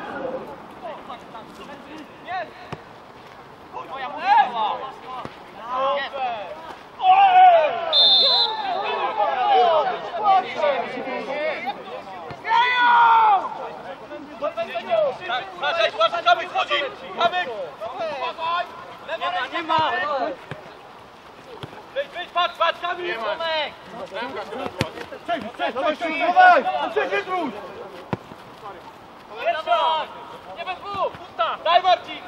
Nie! Moja mówiła! Jest! Tak, Marzej, uważaj, kamyk wchodzi! Kamyk! Nie ma, nie ma! Wyjdź, wyjdź, patrz, patrz, kamyk! Tomek! Cześć, cześć, cześć, dawaj! A cześć, jest róż! Dawaj! Nie bez dwóch! Pusta! Daj Marcin!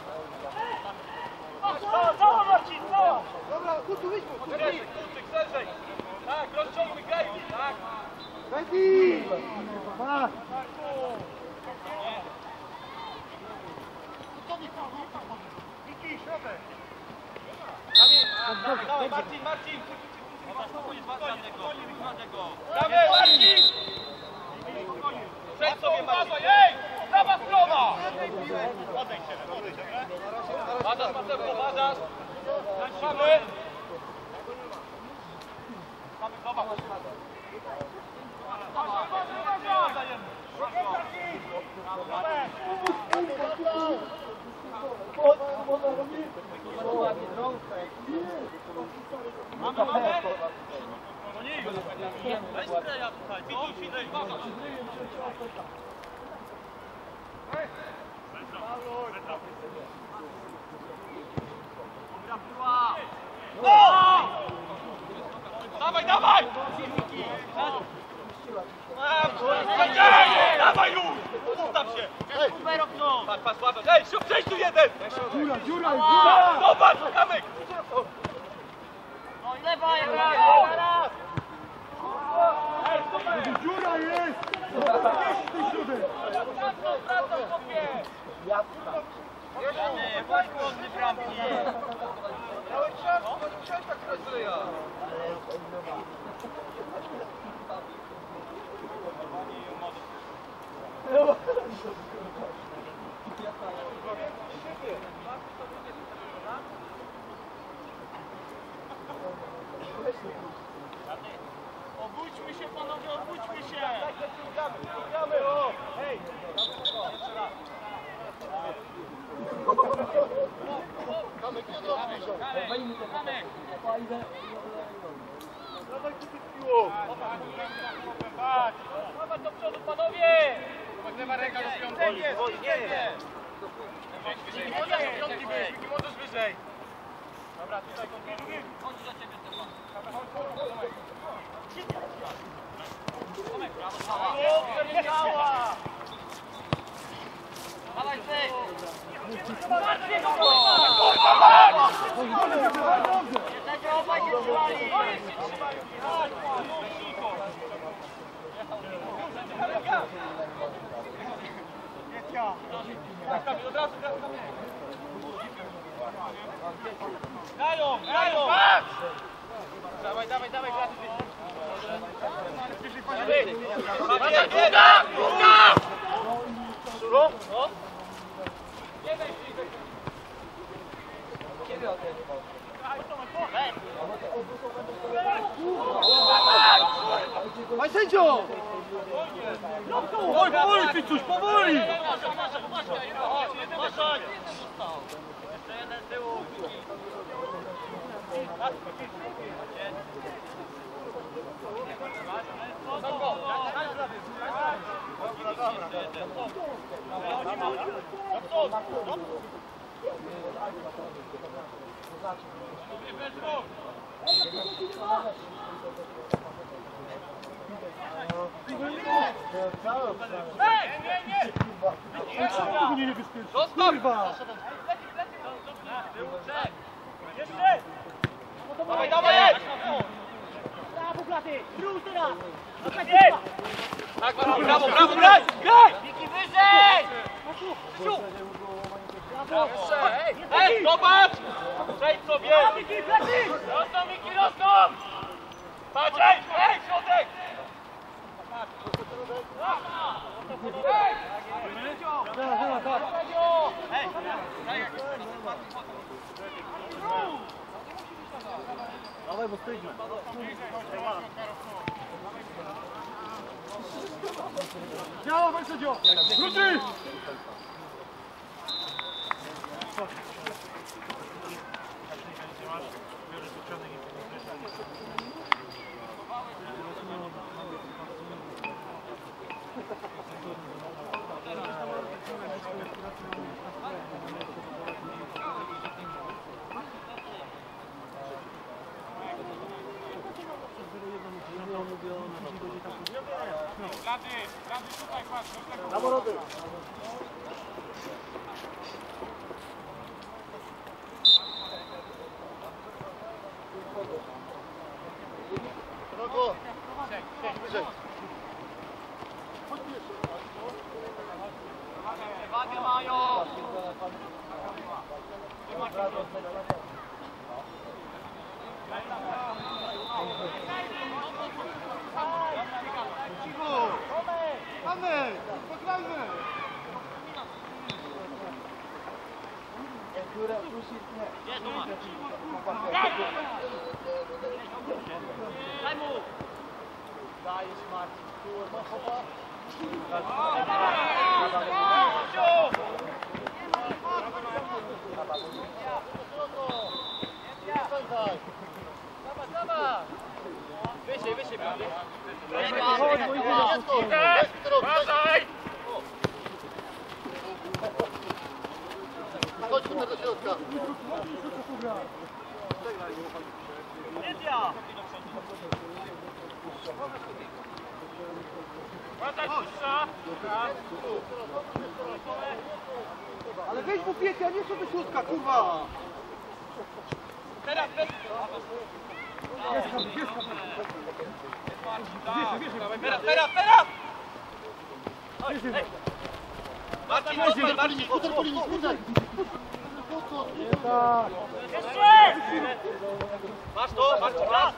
Cała, cała Marcin, cała! Dobra, kutu, wyjdź mu! Szerzej, kurczyk, szerzej! Tak, rozciągły graju, tak! Ready! Tak! Kamil, dawaj, Marcin, Marcin! Dawaj, Marcin! Przejdź sobie, Marcin! Ej! Prawa strona! Odejdź się, odejdź, dobra? Badasz, Mateusz, badasz! Mamy! Mamy, zobacz! Mamy, mamy! No nie już! Weź spraya tutaj, widzisz, widzisz, uważasz! No! Dawaj, dawaj! Dawaj już! Ustaw się! Patrz, patrz, łapę. Ej, szybko, przejdź tu jeden! Dziura, dziura, dziura! Zobacz, Kamek! No i lewa, lewa! Dziura jest! Jest w tej środek! Jany, bądź głodny bramki! Miałeś czas, bo nie chciałeś tak grać tyle ja. Obudźmy się panowie, obudźmy się! Hej! Jeszcze raz. Kamek, nie odrobisz się! Kamek! Dawaj tu tych piło! Patrz! Dawaj do przodu panowie! Lewa ręka do piątki. Nie, nie, nie! Nie możesz do piątki wyjść, nie możesz wyżej. Dobra, tutaj kontynuuj. Chodź do ciebie, Stefan. Tomek, brawo, stała! Nie stała! Dawaj, ty! Patrzcie go, kurwa! Jesteśmy obaj się trzymali! Grają, grają! Dawaj, dawaj, dawaj, graty! Dawaj, druga! Druga! Szuro? Panie sędzio! Oj, powoli, ty coś, powoli! Jeszcze jeden z tyłu. Czemu nie niebezpieczne? Zostaw! Kurwa! Dawaj, dawaj, jedź! Brawo, graty! Drób teraz! Tak, brawo, brawo, brawo, graj! Graj! Wiki wyżej! Ej, ej, zobacz! Przejdź sobie! Rosną, Wiki, rosną! Patrz, ej, ej, środek! Dawaj, bo stygnie. Działa, panie sędzio! Krótki! Zawody! Roko! Wyżej! Wagę mają! Cicho! Mamy! Pograjmy! Gdzie tu ma? Daj mu! Dajesz, Marcin. Kurwa, chowa. Wyżej, wyżej, wyżej. Chodź, bo idzie na wszystko. Wracaj! Chodź tutaj do środka. Media! Ale weź mu pięć, a nie co do środka, kurwa! Teraz, teraz! Jest tam, jest tam. Wiesz, wiesz, Teraz, teraz, teraz! wiesz. Marcin, odpal, Marcin! Skuter po linii, skuter! Masz to, Marcin, masz!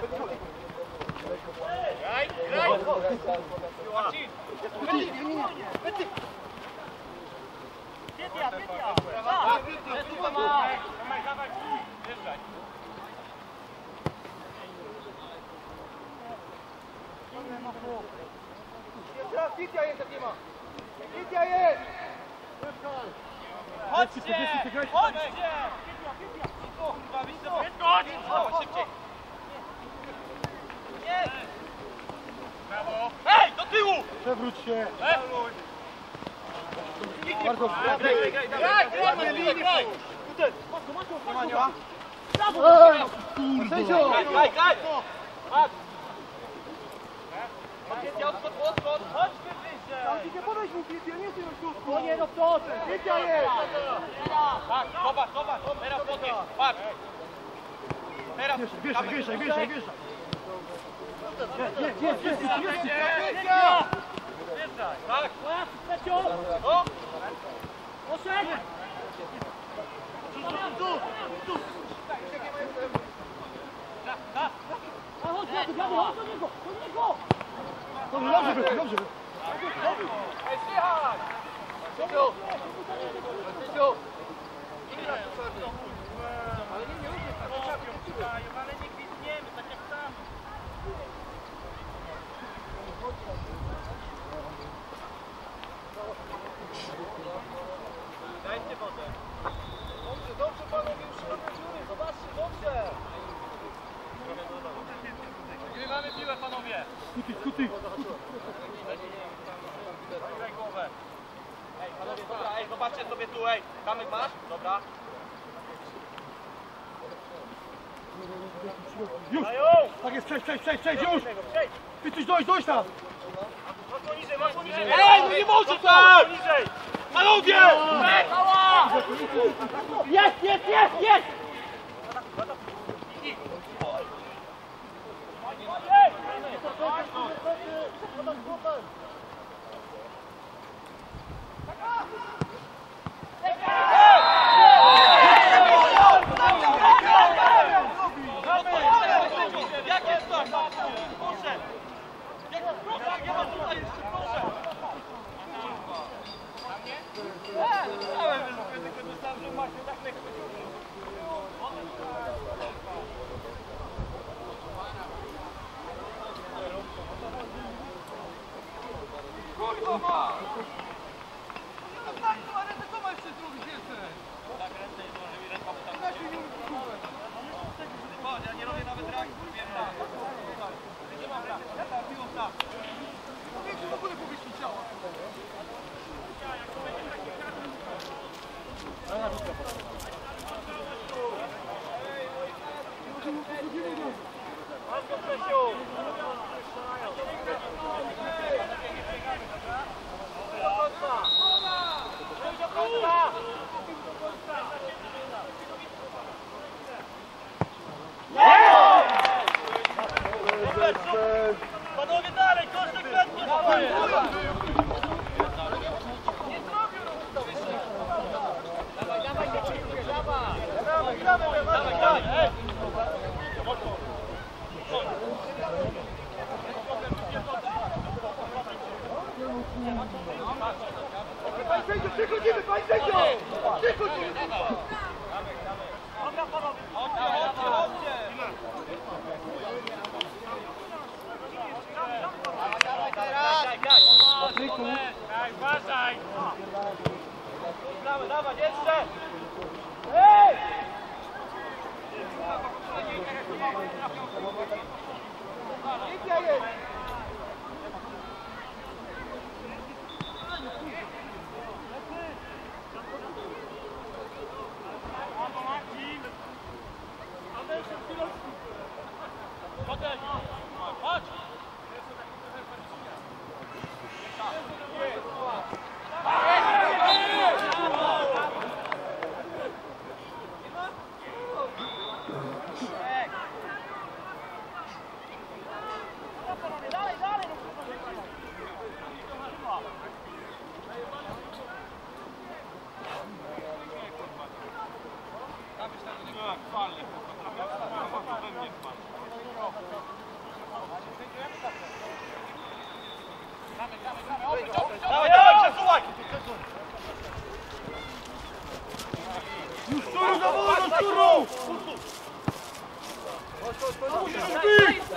Graj, graj! Marcin! Pietia, Pietia! Tak, Pietia, ma! Wjeżdżaj. Teraz Kitia jest, jak nie ma! Kitia jest! Chodźcie! Chodźcie! O, kurwa, widzisz co? O, szybciej! Jest! Brawo! Hej, do tyłu! Przewróć się! Bardzo graj, graj, graj, graj, graj, graj! Sędzio! Graj, graj, graj! Patrz! Pietia, odskocz, odskocz! Chodź, Tam Kitia, podejdź mu Kitia, nie ty na środku! O nie, no co ty? Kitia jest! Tak, zobacz, zobacz, teraz podnieś, patrz! Teraz, Wieszaj, wieszaj, wieszaj, wieszaj! Jest, jest, jest, jest, jest! Pietia! Tak! No! Dobrze, dobrze był, dobrze był! Ej, Szychaj! Krzysiu! Krzysiu! Ale nie gwizdniemy, tak jak tam. Dajcie wodę. Dobrze, dobrze panowie, już robią dziury, zobaczcie, dobrze! Wygrywamy piłę, panowie! Skuty, skuty! Zagraj głowę. Ej, panowie, dobra, ej, zobaczcie sobie tu, ej. Kamyk masz? Dobra. Już! Tak jest, przejdź, przejdź, przejdź, przejdź, już! Ty coś dojść, dojść tam! Mocno niżej, mocno niżej! Ej, no nie może tak! Panowie! Ej, Jest, jest, jest, jest! jak jest to? Proszę! Jak, proszę, nie ma tutaj jeszcze, proszę! Kurwa ma! No tak, to ale to ma jeszcze zrobić jeszcze! Tak, ręce nie złożyli, ręka mu tam... Chodź, ja nie robię nawet reakcji, wiem tak. Nie mam tak, ja tam piłą tak. No wiecie, w ogóle powieści ciała! Panowie dalej, konsekwentnie! Panie sędzio, przechodzimy, panie sędzio! Przechodzimy! Dobra, panowie! Chodźcie, chodźcie, chodźcie! Dawaj, teraz! Daj, uważaj! Dawaj, dawaj, jeszcze! Ej! Kitia jest! Brawo, Marcin! Chodź! Chodź!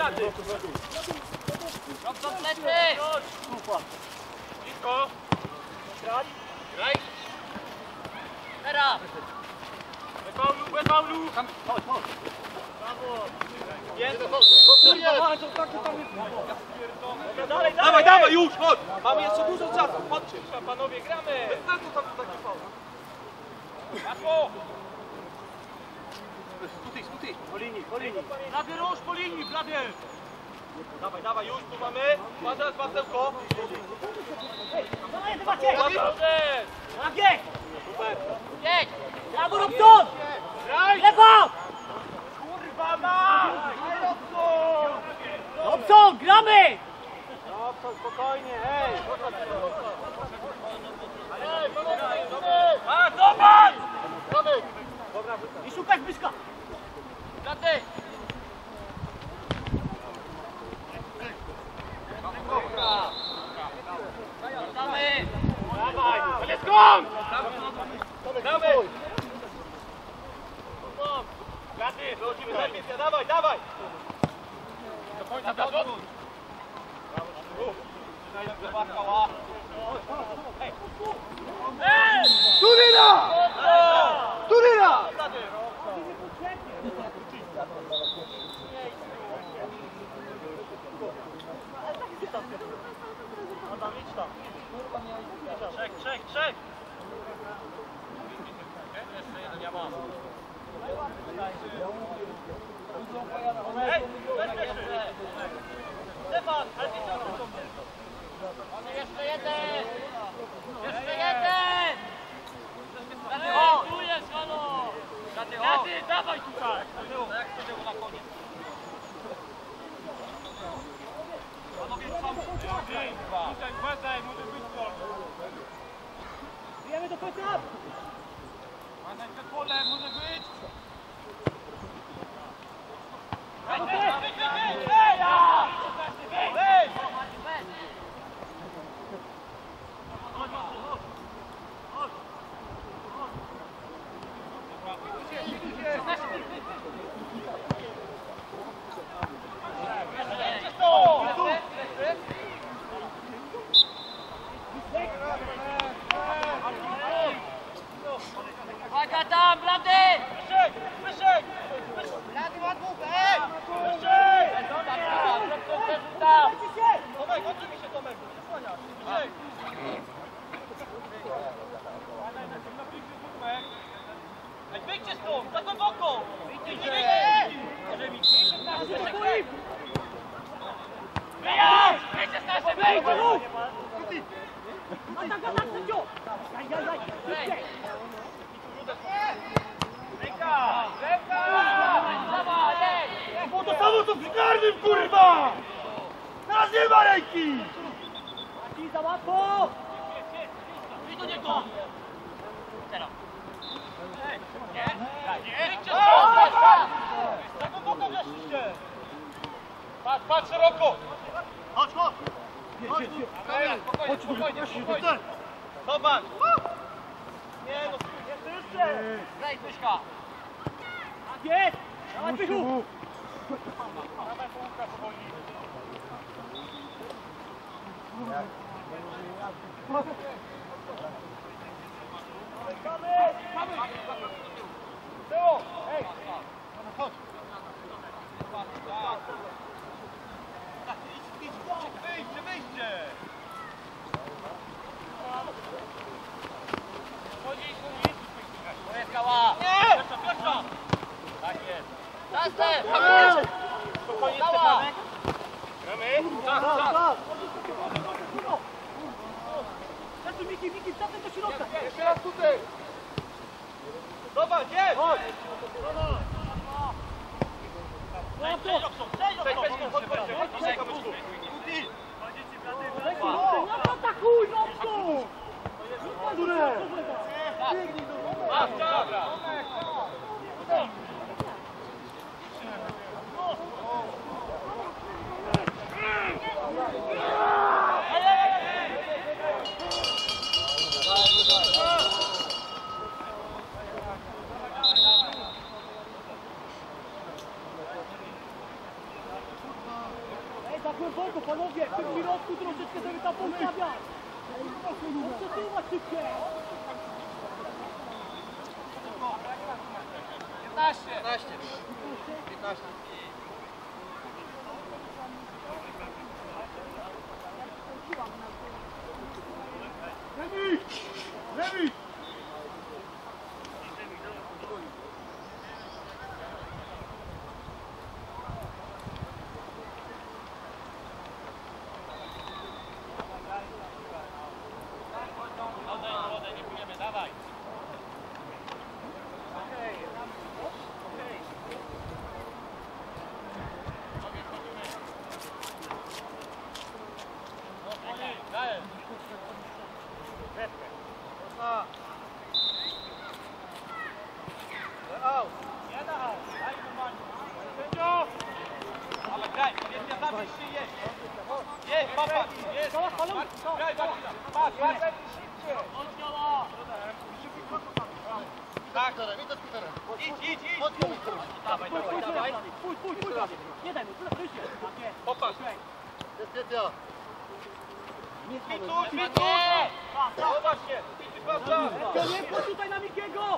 rady. Robson plecy! Blisko. Graj! Graj! Teraz! Bez faulu, bez faulu. Chodź, chodź. Jest. Dalej, Dawaj, dawaj, już, chodź. Mamy jeszcze dużo czasu, chodźcie. Panowie, gramy! Bez sensu tam takie faul. Łatwo! Skuty, skuty. Po linii, po linii. Blady róż po linii, blady! Dawaj, dawaj, już tu mamy. Ma teraz masełko. Dawaj, zobaczcie! Dobrze. Ragiek! Super. Jedź! Brawo, Robson! Graj. Lewo! Kurwa ma! Robson, gramy! Robson, spokojnie, hej. A, zobacz! I szukać Byszka! Blady! Damy! Dawaj, ale skąd? Dawaj. Blady, wychodzimy za misję, dawaj, dawaj. Do końca, do przodu. Turyna! Turyna! Trzech, trzech, trzech. Jeszcze jeden, ja mam. Ej, bezpiecznie. Stefan, ale ty co są mnie? Jeszcze jeden! Jeszcze jeden! O! Tu jest, halo! Blady, dawaj tutaj! Jak to było na koniec? Panowie, sam tutaj Wedaj, może być to. Bijemy do końca! Wedaj, przed polem, może być. Brawo, Ej, Pek! ej, ej, ej, ej! Uwaga tam, blady! Wyszek, wyszek! Blady, ładnie! Ej! Wyszek! Tam! Tomek, odsuń mi się, Tomek! Przysłaniasz! Wyszek! Ej, wyjdźcie stąd! Za głęboko! Wyjdźcie! Może mi Wyjazd! Wyjdzie z naszym! Wyjdź, rób! Atak, atak, sędzio! Daj, daj, daj! Szybciej! Ręka! Ręka! Dawaj, jedź! Bo to samo co przy karnym, kurwa! Teraz nie ma ręki! I za łatwo! I do niego! Teraz! Nie? Nie? Wyjdźcie stąd! Za głęboko weszliście! Patrz, patrz szeroko! Chodź, chodź! Chodź, spokojnie, spokojnie, spokojnie! Zobacz! Nie no, jeszcze, jeszcze! Graj, Pyszka! Tak jest! Dawaj, Pychu! Dawaj połówka powoli. Tyło! Ej! Chodź! Idź, idź, wyjście, wyjście! To jest kała! Nie! Pierwsza, pierwsza! Tak jest! Zaster! Spokojnie, Kała! Stefanek! Gramy? Czas, czas! Zastuj, Miki, Miki, wstawmy do środka! Jeszcze raz tutaj! Zobacz, jest! Chodź! No to! Cześć, Peczku, chodź, chodź, chodź, chodź, Kamyczku. No to tak chuj, Robson! Turę! Masz, czas! Na głęboko, panowie, w tym środku troszeczkę sobie tam postawiać. Przesuwać szybciej. piętnaście. piętnaście. Lewi! Lewi! Nie poczytaj na Mikiego!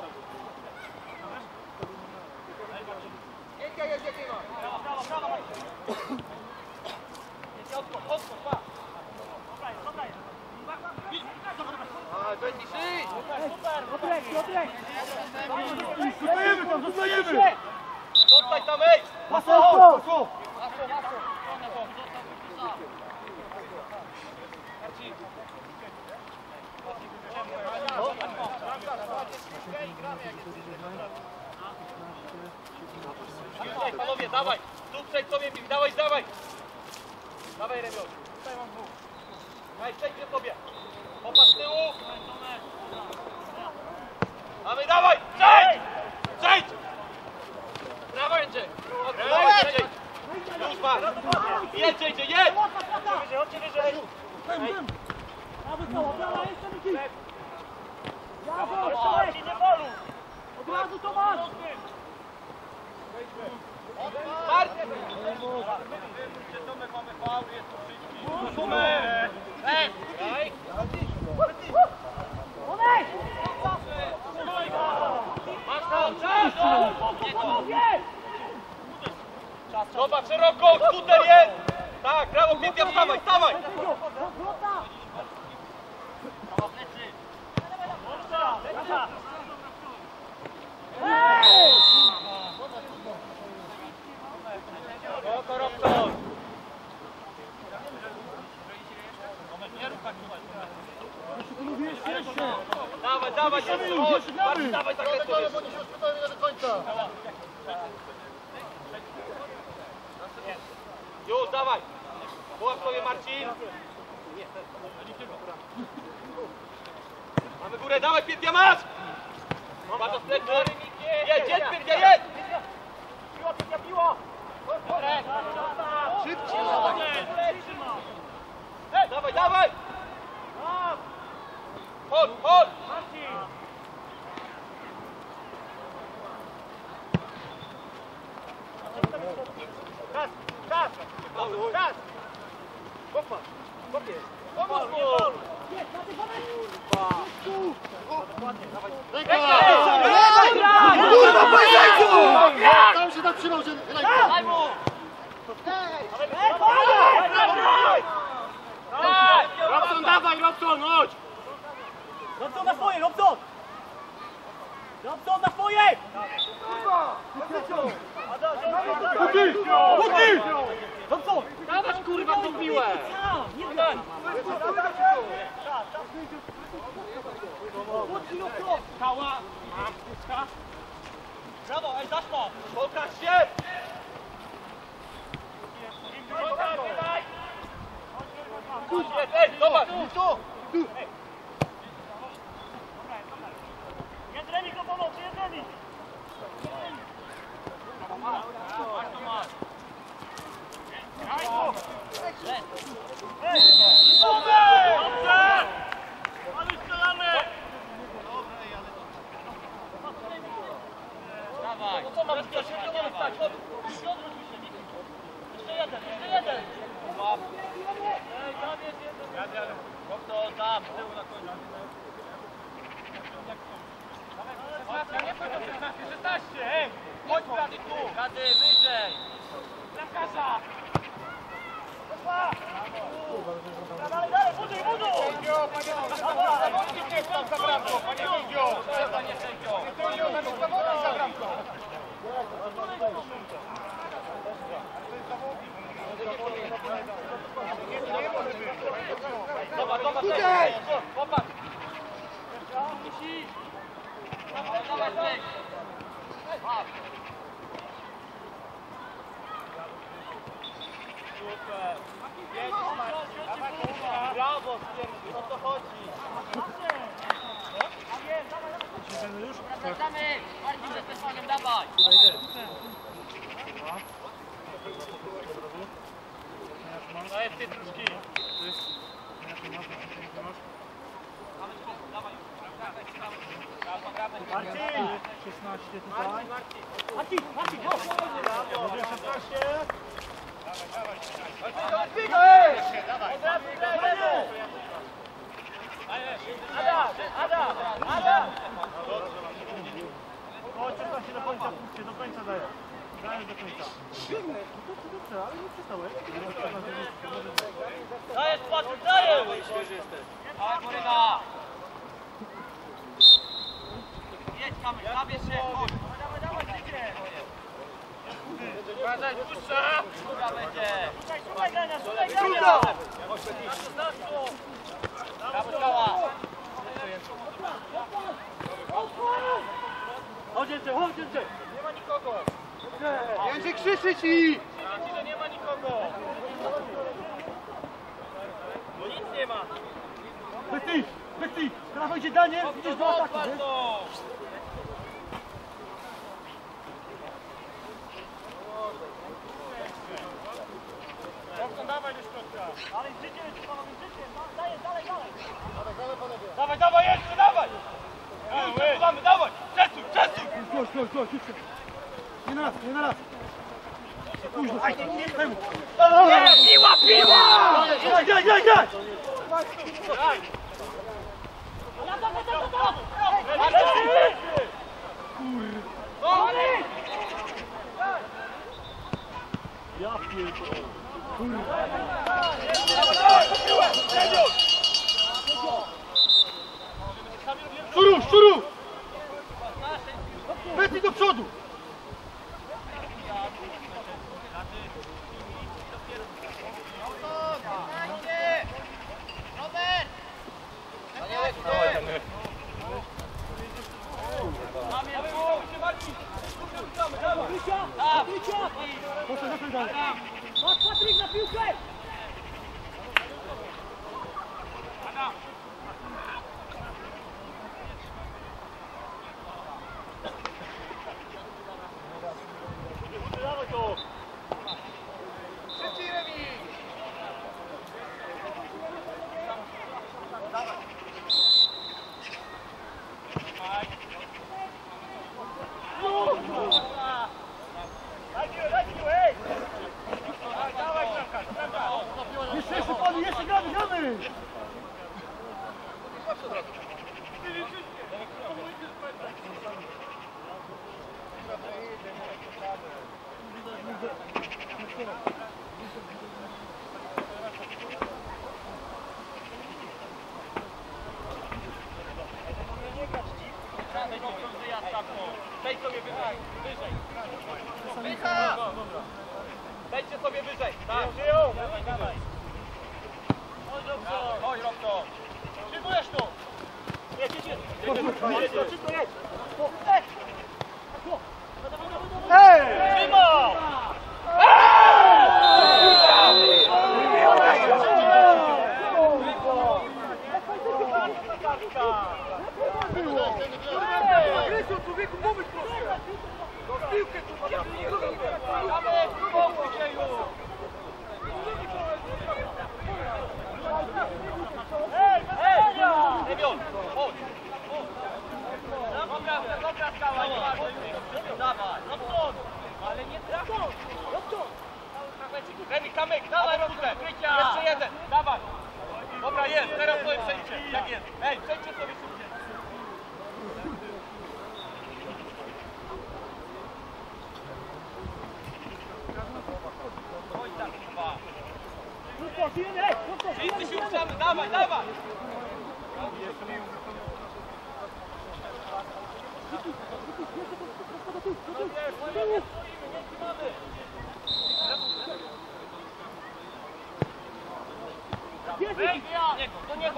Piotrek, Piotrek! Zostajemy tam, zostajemy! Zostań tam, ej! Paso! Paso! Dawaj, panowie, dawaj! Tu przejdź sobie, dawaj, dawaj! Dawaj, Remiot. Tutaj mam dwóch. Daj, przejdźcie sobie. Popatrz z tyłu. Dawaj, dawaj! Przejdź! Przejdź! Brawo, Jędrzej! Dawaj, Jędrzej! Już masz! Jedź, Jędrzej, jedź! Chodźcie wyżej! Prawy cała, prawa, jeszcze Miki! Brawo, Ci nie bolu! od razu to masz! Mark! Ej! Ej! Odejdź! Masz tam, czas! Panowie! Zobacz, szeroko, skuter jest! Tak, brawo, Piętia, wstawaj, wstawaj! Wrota! Ej! Roko, Robson! Dawaj, dawaj, chodź! Marcin, dawaj, tak jest! Oni się rozpytają nie do końca. Już, dawaj! Połap sobie, Marcin! Mamy górę, dawaj, Piętia, masz! Ma to plecy! Jedź, jedź, Piętia, jedź! Piła, piła, piła! Szybciej! Ej, dawaj, dawaj! Chodź, chodź! Czas, czas! Czas! Popatrz, kopie! Pomóż mu! Kurwa, pojedynku! Tam się tak trzymał, że... Daj mu! Robson, dawaj, Robson, chodź! Robson na swoje, Robson! Robson na swoje! Kuki! Kuki! Robson! Dawać, kurwa, tą piłę! Nie daj! Kała! Brawo, ej, dasz to! Pokaż się! Ej, zobacz! Tu! Jędreni go pomocy, Jędreni! Dobrze! Ale strzelamy! Dawaj! No co mamy? Jeszcze jeden, jeszcze jeden! Jeszcze jeden! Rady tu! Rady, wyżej! Bramkarza! Dalej, dalej, buduj, buduj! Sędzio, panie zawodnik nie stał za bramką, panie sędzio! Panie sędzio! Sędzio, tam jest zawodnik za bramką! Zobacz, zobacz, popatrz. Dawaj, dawaj! Brawo, Stierski, o co chodzi? Wracamy! Bardziej ze Stefanem, dawaj! Daję cytruszki. Marcin! szesnaście tutaj. Marcin, Marcin, chodź! Dobrze, szesnaście. Ada, Ada, Ada! Chodź, szesnaście do końca, puśćcie, do końca daję. Daję do końca. Biegnę, dobrze, dobrze, ale nie przestałeś. Dajesz, Patryk, dajesz! Dawaj, Boryna! Jedź, kamer, zabierz się! Chodź. Dawaj, dawaj, idzie. Uważaj, puszcza. Druga będzie! Szukaj, szukaj grania, szukaj grania. Kapitała! Chodź, dziecię, chodź, dziecię. Nie ma nikogo. Język krzyczy ci. Że nie ma nikogo. No nic nie ma. Wytyj, wytyj! Teraz będzie Daniel, idziesz do ataku, nie? Dawaj do środka. Ale życie, życie, dalej, dalej, dalej! Dawaj, dawaj, jeszcze, dawaj! Przesuwamy, dawaj! Przesuń, przesuń! Chodź, chodź, chodź, chodź! Nie na raz, nie na raz! Późno, aj, temu! Piła, piła! Daj, daj, daj, daj! Ja pierdolę! Szuru, szuru! Wytnij do przodu! Proszę, zacząć dalej. Patrz, Patryk, na piłkę! Dawaj to! Szybciej remis! Daj piłę, daj piłę, hej! Dawaj, bramkarz, bramkarz! Jeszcze, jeszcze, panu, jeszcze gramy, gramy! Wejdź sobie wyżej, wyżej. Wejdźcie sobie wyżej, tak. Dawaj, dawaj! Chodź, Robco. Chodź, Robco. Szybujesz tu. Jedź, jedź, jedź! Szybko, Szybko, jedź! Ej! Trzymał! Agresją, człowieku, pomyśl proszę! Piłkę, Dawaj, spokój się już. Ej, Ej, Ewion, chodź. Dobra, dobra skała, nie ma. Dawaj, no stąd. Ale nie trafą. Remi, kamyk, dawaj rączkę. Jeszcze jeden, dawaj. Dobra, jest, teraz sobie przejdźcie, jak jest. Ej, przejdźcie sobie szybciej. Wszyscy się ruszamy, dawaj, dawaj! Do niego,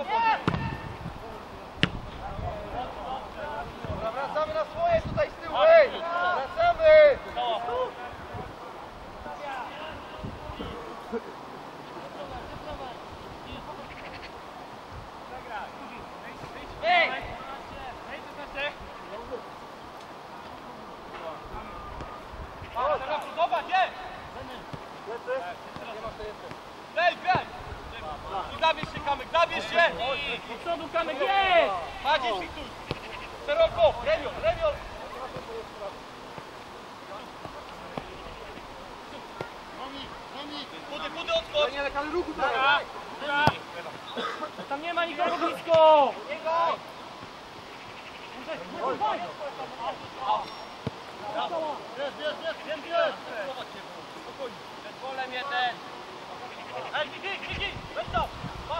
Dobra, wracamy na swoje tutaj z tyłu, ej! Wracamy! Ej! Zobacz, nie! Ej, graj! I zabierz się, Kamek, zabierz się! Do przodu, Kamek, jest! Maciej, fiktuj! Szeroko! Remion, remion! Budy, budy, odchodź! Tam nie ma nikogo blisko! Przed polem jeden! Ej, Kiki, Kiki! Weź to! Patrz!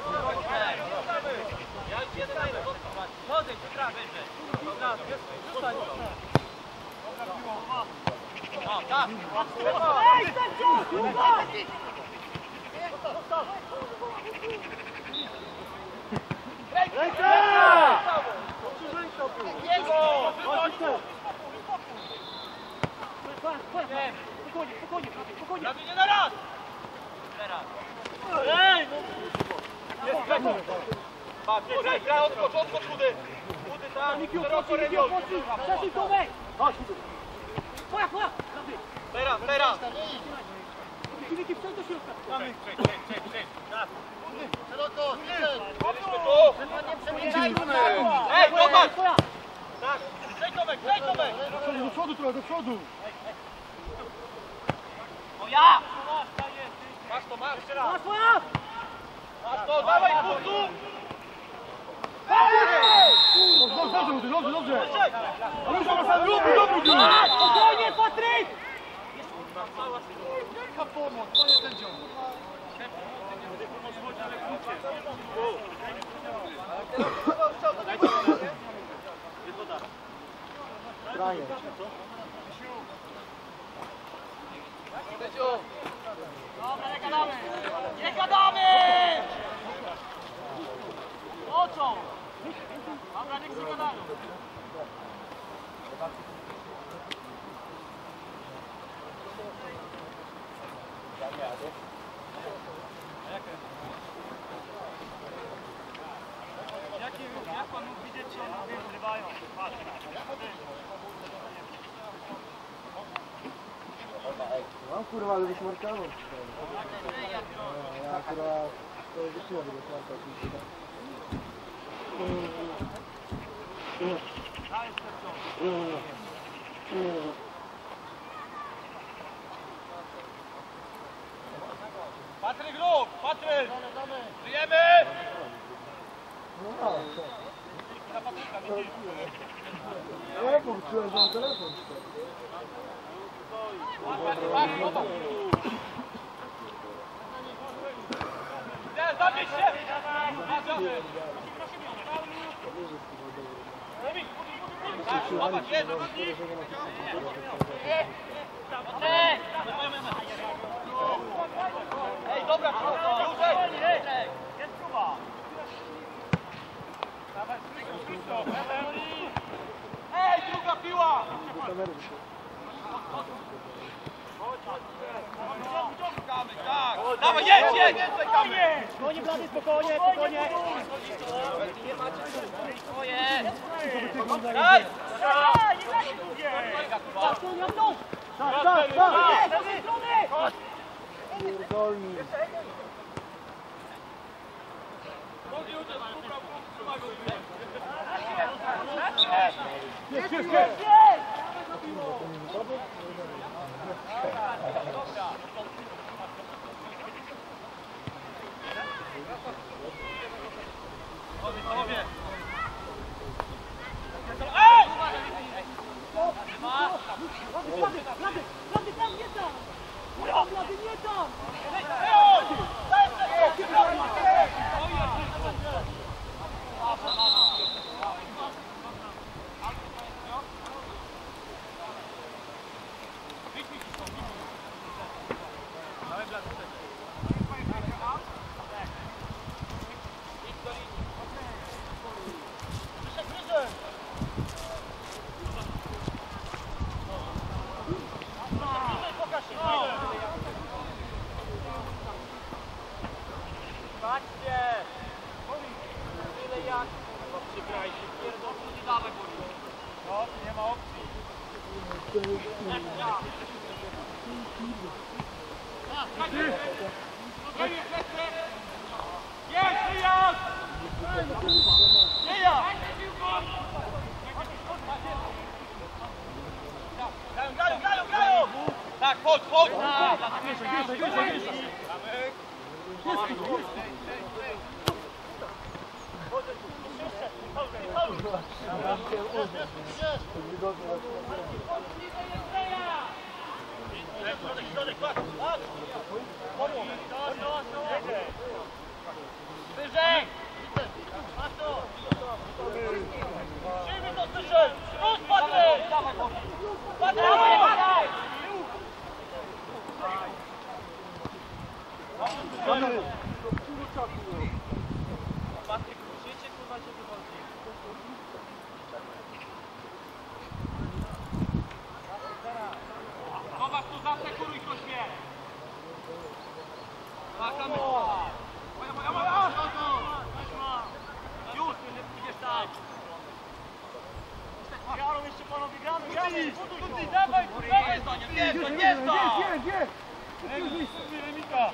Ja już jeden na jeden, zostaw! Młody, wygra, wyżej! Dobra, zostań! O, tak! Ej, stańcie! Spokojnie, spokojnie, spokojnie! Prawie na raz! Teraz! Ej! Jest Grzegorz! Patrz, graj, graj, odskocz, odskocz, Budy! Budy, tam, szeroko, remion! Przesuń Tomek! Chodź! Twoja, twoja! Teraz, teraz! Wiki, wstęp do środka! Szeroko, niżej! Byliśmy tu! Ej, zobacz! Twoja! Tak! Daj Tomek, daj Tomek! Do przodu trochę, do przodu! Moja! Masz to, masz! Jeszcze raz! Masz, twoja! Masz to, dawaj, kurtu! Dobrze, dobrze, dobrze, dobrze! Spokojnie, Patryk! Jaka pomoc, panie sędzio! Granie. Dobra, nie gadamy! Nie gadamy! O co? Dobra, niech nie gadają. Jak pan mógł widzieć, czy one wygrywają? Mam kurwa, ale byś markował. Ja kurwa, to wyszło, żeby markować. Patryk, ruch! Patryk! Żyjemy! No tak, telefon, czułem, że mam telefon. Nie, zabierz się! Tak, zobacz, jest! Ej, dobra, dłużej! Jest próba! Ej, druga piła! Tak! Dawaj, jedź, jedź! Spokojnie, blady, spokojnie, spokojnie! Daj! Tak, to nie mną! Tak, tak, tak! Z tej strony! Pierdolni. Jest, jest, jest! Ej! Blady, blady, blady, tam, nie tam! Blady, nie tam! Ej! Jest, wyjazd! Wyjazd! Grają, grają, grają, grają! Tak, chodź, chodź! Wieszaj, wieszaj, wieszaj! Wyżej! Przyjmij to, słyszę! Skrót, Patryk! Patryk! Patryk, krzycie, kurwa, się wychodzi. Zobacz tu, zasekuruj ktoś mnie! Makamy. Moja, moja, moja! Już, idziesz tam! Jarą jeszcze panowie gramy, gramy! Buduj, dawaj, dawaj! Jest to, nie jest to, nie jest to! Jest, jest! Remika!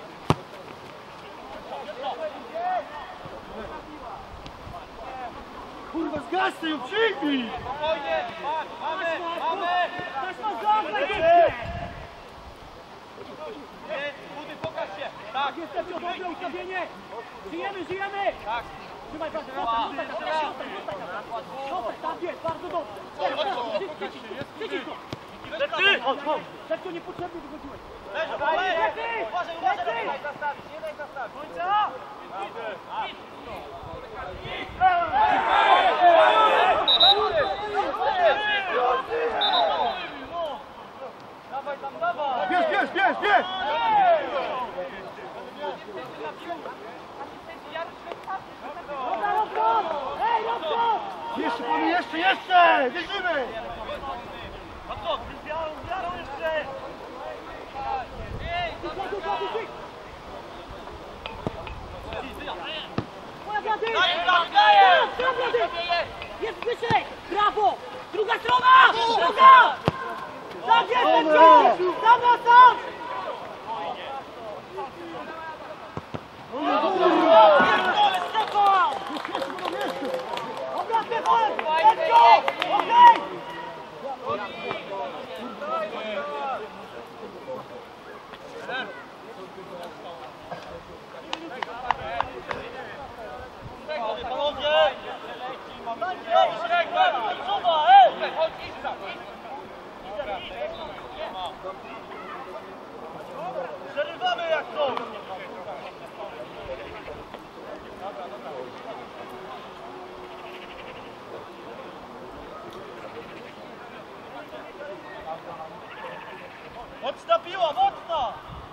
Kurwa, zgasnę ją, przyjmij! Spokojnie, patrz, mamy, mamy! Taś ma zagrać! Nie, Budy, pokaż się! Tak, Jestem to dobre ustawienie! Żyjemy, żyjemy! tak. Trzymaj bardzo, zostań, zostań, zostań, zostań, zostań, zostań, tak jest, bardzo dobrze! Przeciwko! Lecy! Lekko niepotrzebnie wychodziłeś! Leży, Lecy! uważaj, uważaj, Lecy! nie daj zastawić, nie daj zastawić! Końca! Dawaj tam, dawaj! Bierz, bierz, bierz, bierz! Dobra, Robson! Ej, Robson! Jeszcze, panu, jeszcze, jeszcze! Wierzymy! A co, z wiarą, z wiarą jeszcze! Układu, układu, cyk! Moja blady! Daję, daję, daję! Moja blady! Jest wyżej! Brawo! Druga strona! Druga! Tak jest, ten ciąg! Tam na tam! Pierdolę, Stefan! Dobra, Stefan! Let's go! Okej! Panowie! Dobrze, ręka! Czuwa, ej! Chodź, idź tam! Przerywamy jak to! Mocna piła, mocna!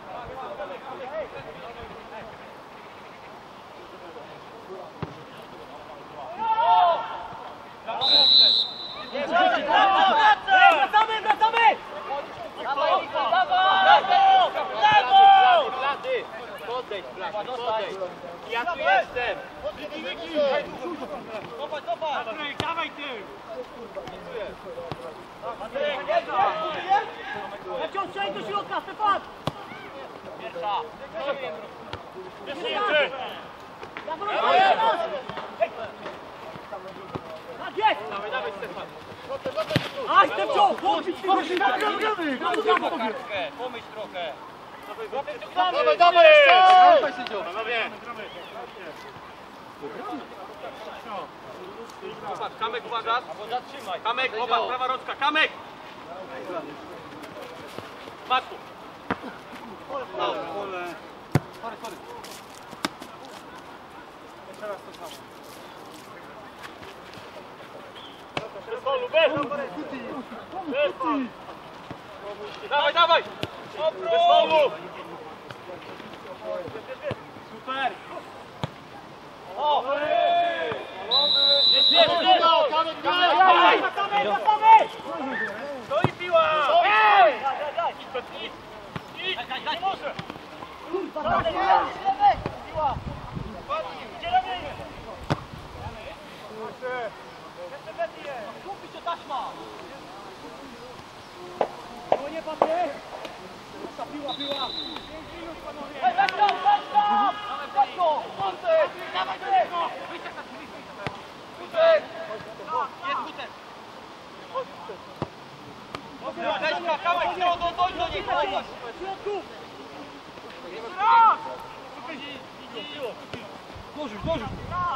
Wracamy, wracamy! Dawaj, dawaj! Brawo! Blady! Podejdź, blady, podejdź! Ja tu jestem! Zobacz, zobacz! Patryk, dawaj ty! Patryk, jest, jest! Leciał strzej do środka, Stefan! Pierwsza! Jeszcze raz! Ja wrócę, jeszcze raz! Tak jest! Dawaj, dawaj, Stefan! Aj, Stefcio! Podbić ty! Proszę, gramy, gramy! Gramy, gramy sobie! Trochę, pomyśl trochę! Dawaj, dawaj jeszcze! Dawaj, sędzio! Panowie! Popatrz, Kamek uważasz? Albo zatrzymaj! Kamek, popatrz, prawa rączka, Kamek! Patrz tu! No. Sorry, sorry. Jeszcze raz to samo. Bez polu, bez! Bez polu! Dawaj, dawaj! Bez polu! Super! O! Jest, jest, jest! Dawaj! Wracamy, wracamy! Stoi piła! Ej! Daj, daj, daj! Idź, idź! Nie może! Kurwa, tak jest! Piła! Gdzie ramienie? Kupi się taśma! O nie, Patryk! W środku! Dorzuć, dorzuć!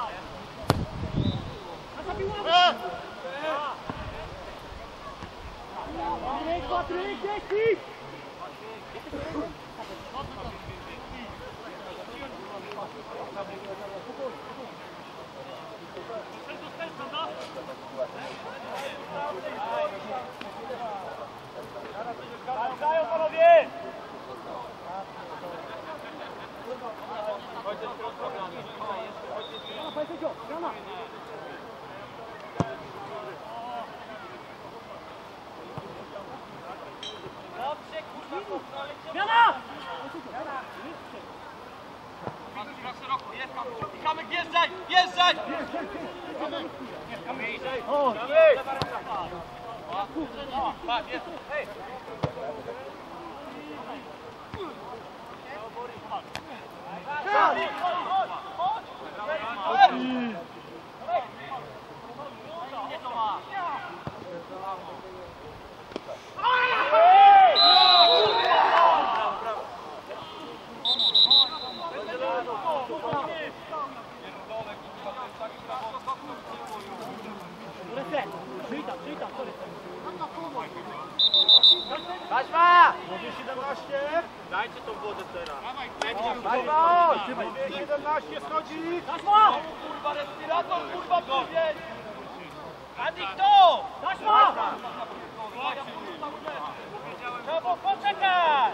Patryk, Patryk, dzieci! Dają panowie! Zmiana! Kamek, wjeżdżaj, wjeżdżaj! O, Patrz, jest. Hej! Taśma! siedemnaście! Dajcie tą wodę teraz. Taśma! siedemnaście schodzi! Taśma! Kurwa, respirator, kurwa, powiedz! Adi, kto? Taśma! Brawo, poczekaj!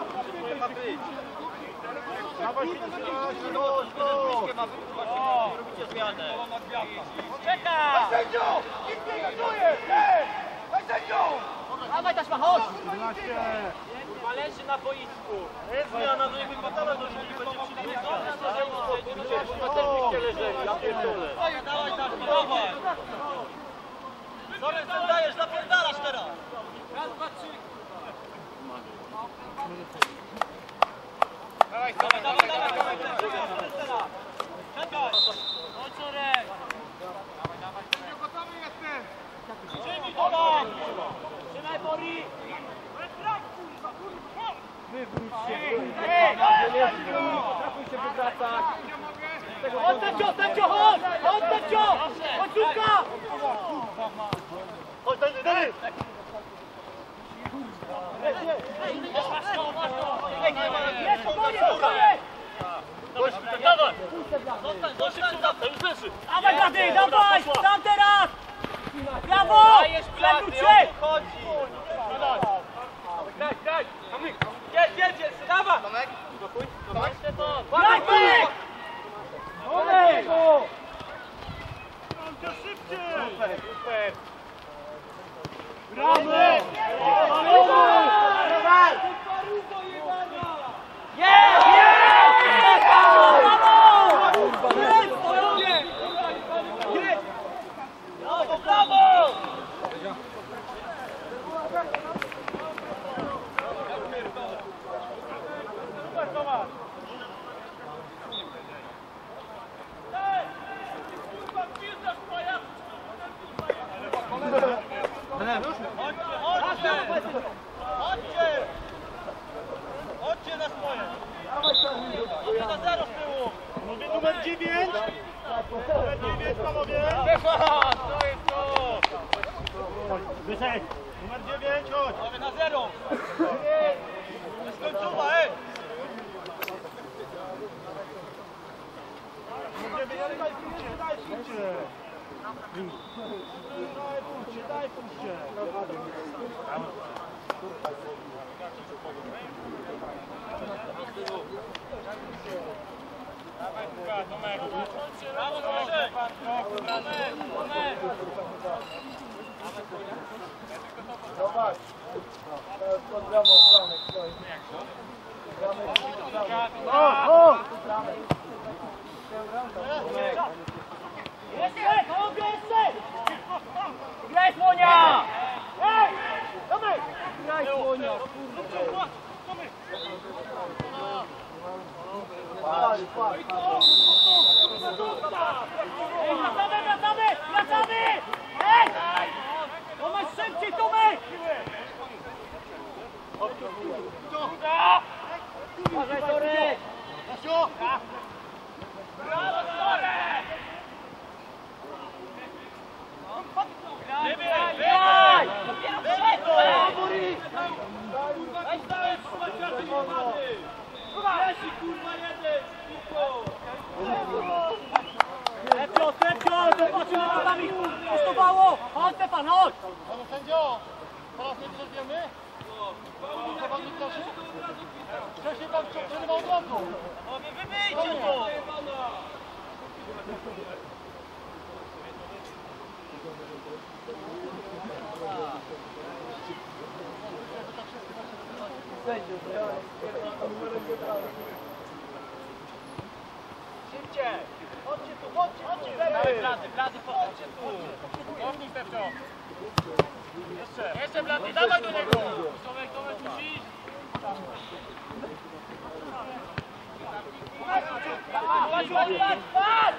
Dawaj siedemnaście, no, no! Robicie zmianę. Poczekaj! Daj sędziu! Nikt nie gazuje! Daj sędziu! Dawaj Taśma, chodź! siedemnaście! Kurwa, leży na boisku. Jest zmiana, no jakby patala do drzwi będzie przyjechał. Ja pierdolę. Dawaj, dawaj, dawaj. Sorry, co dajesz, zapierdalasz teraz. Raz, dwa, trzy. Dawaj, dawaj, dawaj, dawaj, dawaj, teraz. Czekaj. Chodź, Sorek. Dawaj, dawaj. Gotowy jestem! Przyjmij to tam. Trzymaj Bori! Wywróć się! Ej! Trafuj się wywracać! Chodź Tęcio, Tęcio, chodź! Chodź Tęcio! Chodź Żółka! Chodź, daj, daj! Nie, spokojnie, spokojnie! Dawaj. Zostań, zostań, zostań, już leży. Dawaj Gady, dawaj! Tam teraz! Brawo! Przewróć się! Chodzi. Graj, graj. Jedź, jedź, jedź. Dawaj. Tomek. Tomek. Graj, Tomek! Olej! Super, super. Brawo! Jest! Jest! Brawo! Jest! Brawo, brawo. Chodźcie, chodźcie! Chodźcie na swoje! Chodźcie na zero z tyłu! Mówię numer dziewięć! Numer dziewięć, panowie! To jest to! Wyszedł! Numer dziewięć, chodź! Mamy na zero! Skończowa, ej! Numer dziewięć, daj pójście, daj pójście! Daj pójście, daj pójście! Brawo, Tomek! Tomek! Zobacz, teraz pod bramą Franek stoi. O, o! Jeszcze! Panowie, jeszcze! Graj Słonia! Ej! Tomek! Graj Słonia! Pali, pali, pali. Ej, wracamy, wracamy! Wracamy! Ej! Tomek, szybciej, Tomek! Uważaj, Torek! Brawo, Torek! Graj! Dopiero wszedłem! Daj, daj, trzymaj się, kurwa, jeden! Lepio, Lepio, zobaczymy co tam ich kosztowało! Chodź Stefan, chodź! Panie sędzio, teraz nie przerwiemy? Zobaczyć proszę? Wcześniej pan przerywał od razu. Wybijcie to! Szybciej! Chodźcie tu, chodźcie, chodźcie! Blady, blady, chodźcie tu! Ciągnij, Stefcio! Jeszcze! Jeszcze, blady, dawaj do niego! Tomek, Tomek, musisz! Patrz, patrz, patrz, patrz!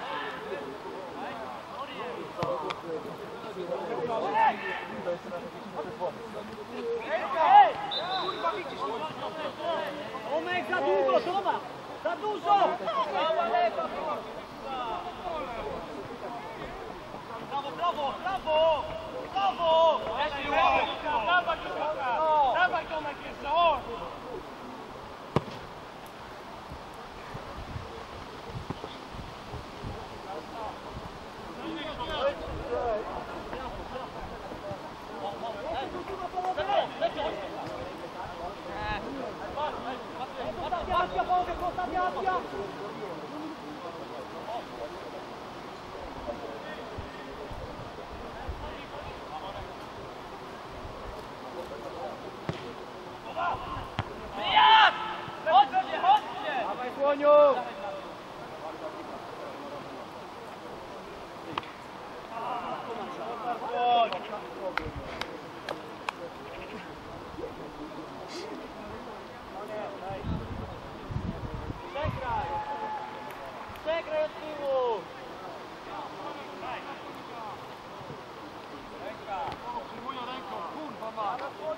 Tomek, za długo, Tomek! Za dużo! Brawo, brawo, brawo! Brawo! Dawaj, Tomek! Dawaj, Tomek, jeszcze! O! Akcja, pomogę, ostatnia akcja! Wyjazd! Chodźcie, chodźcie! Dawaj, słoniu! Przegraj! Przegraj od tyłu! Przyjmują ręką, kurwa ma!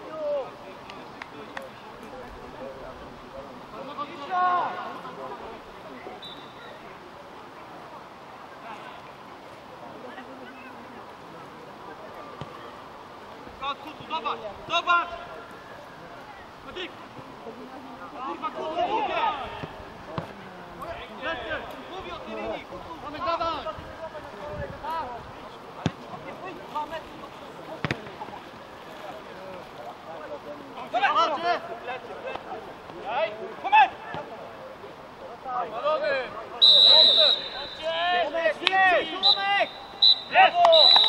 Kutu, zobacz! Zobacz! Chodzik! Kurwa, kutu, mówię! Mówię o tej linii! Mamy dawaj! Chodźcie! Daj! Moment! Balony! Tomek, szybciej! Tomek! Brawo!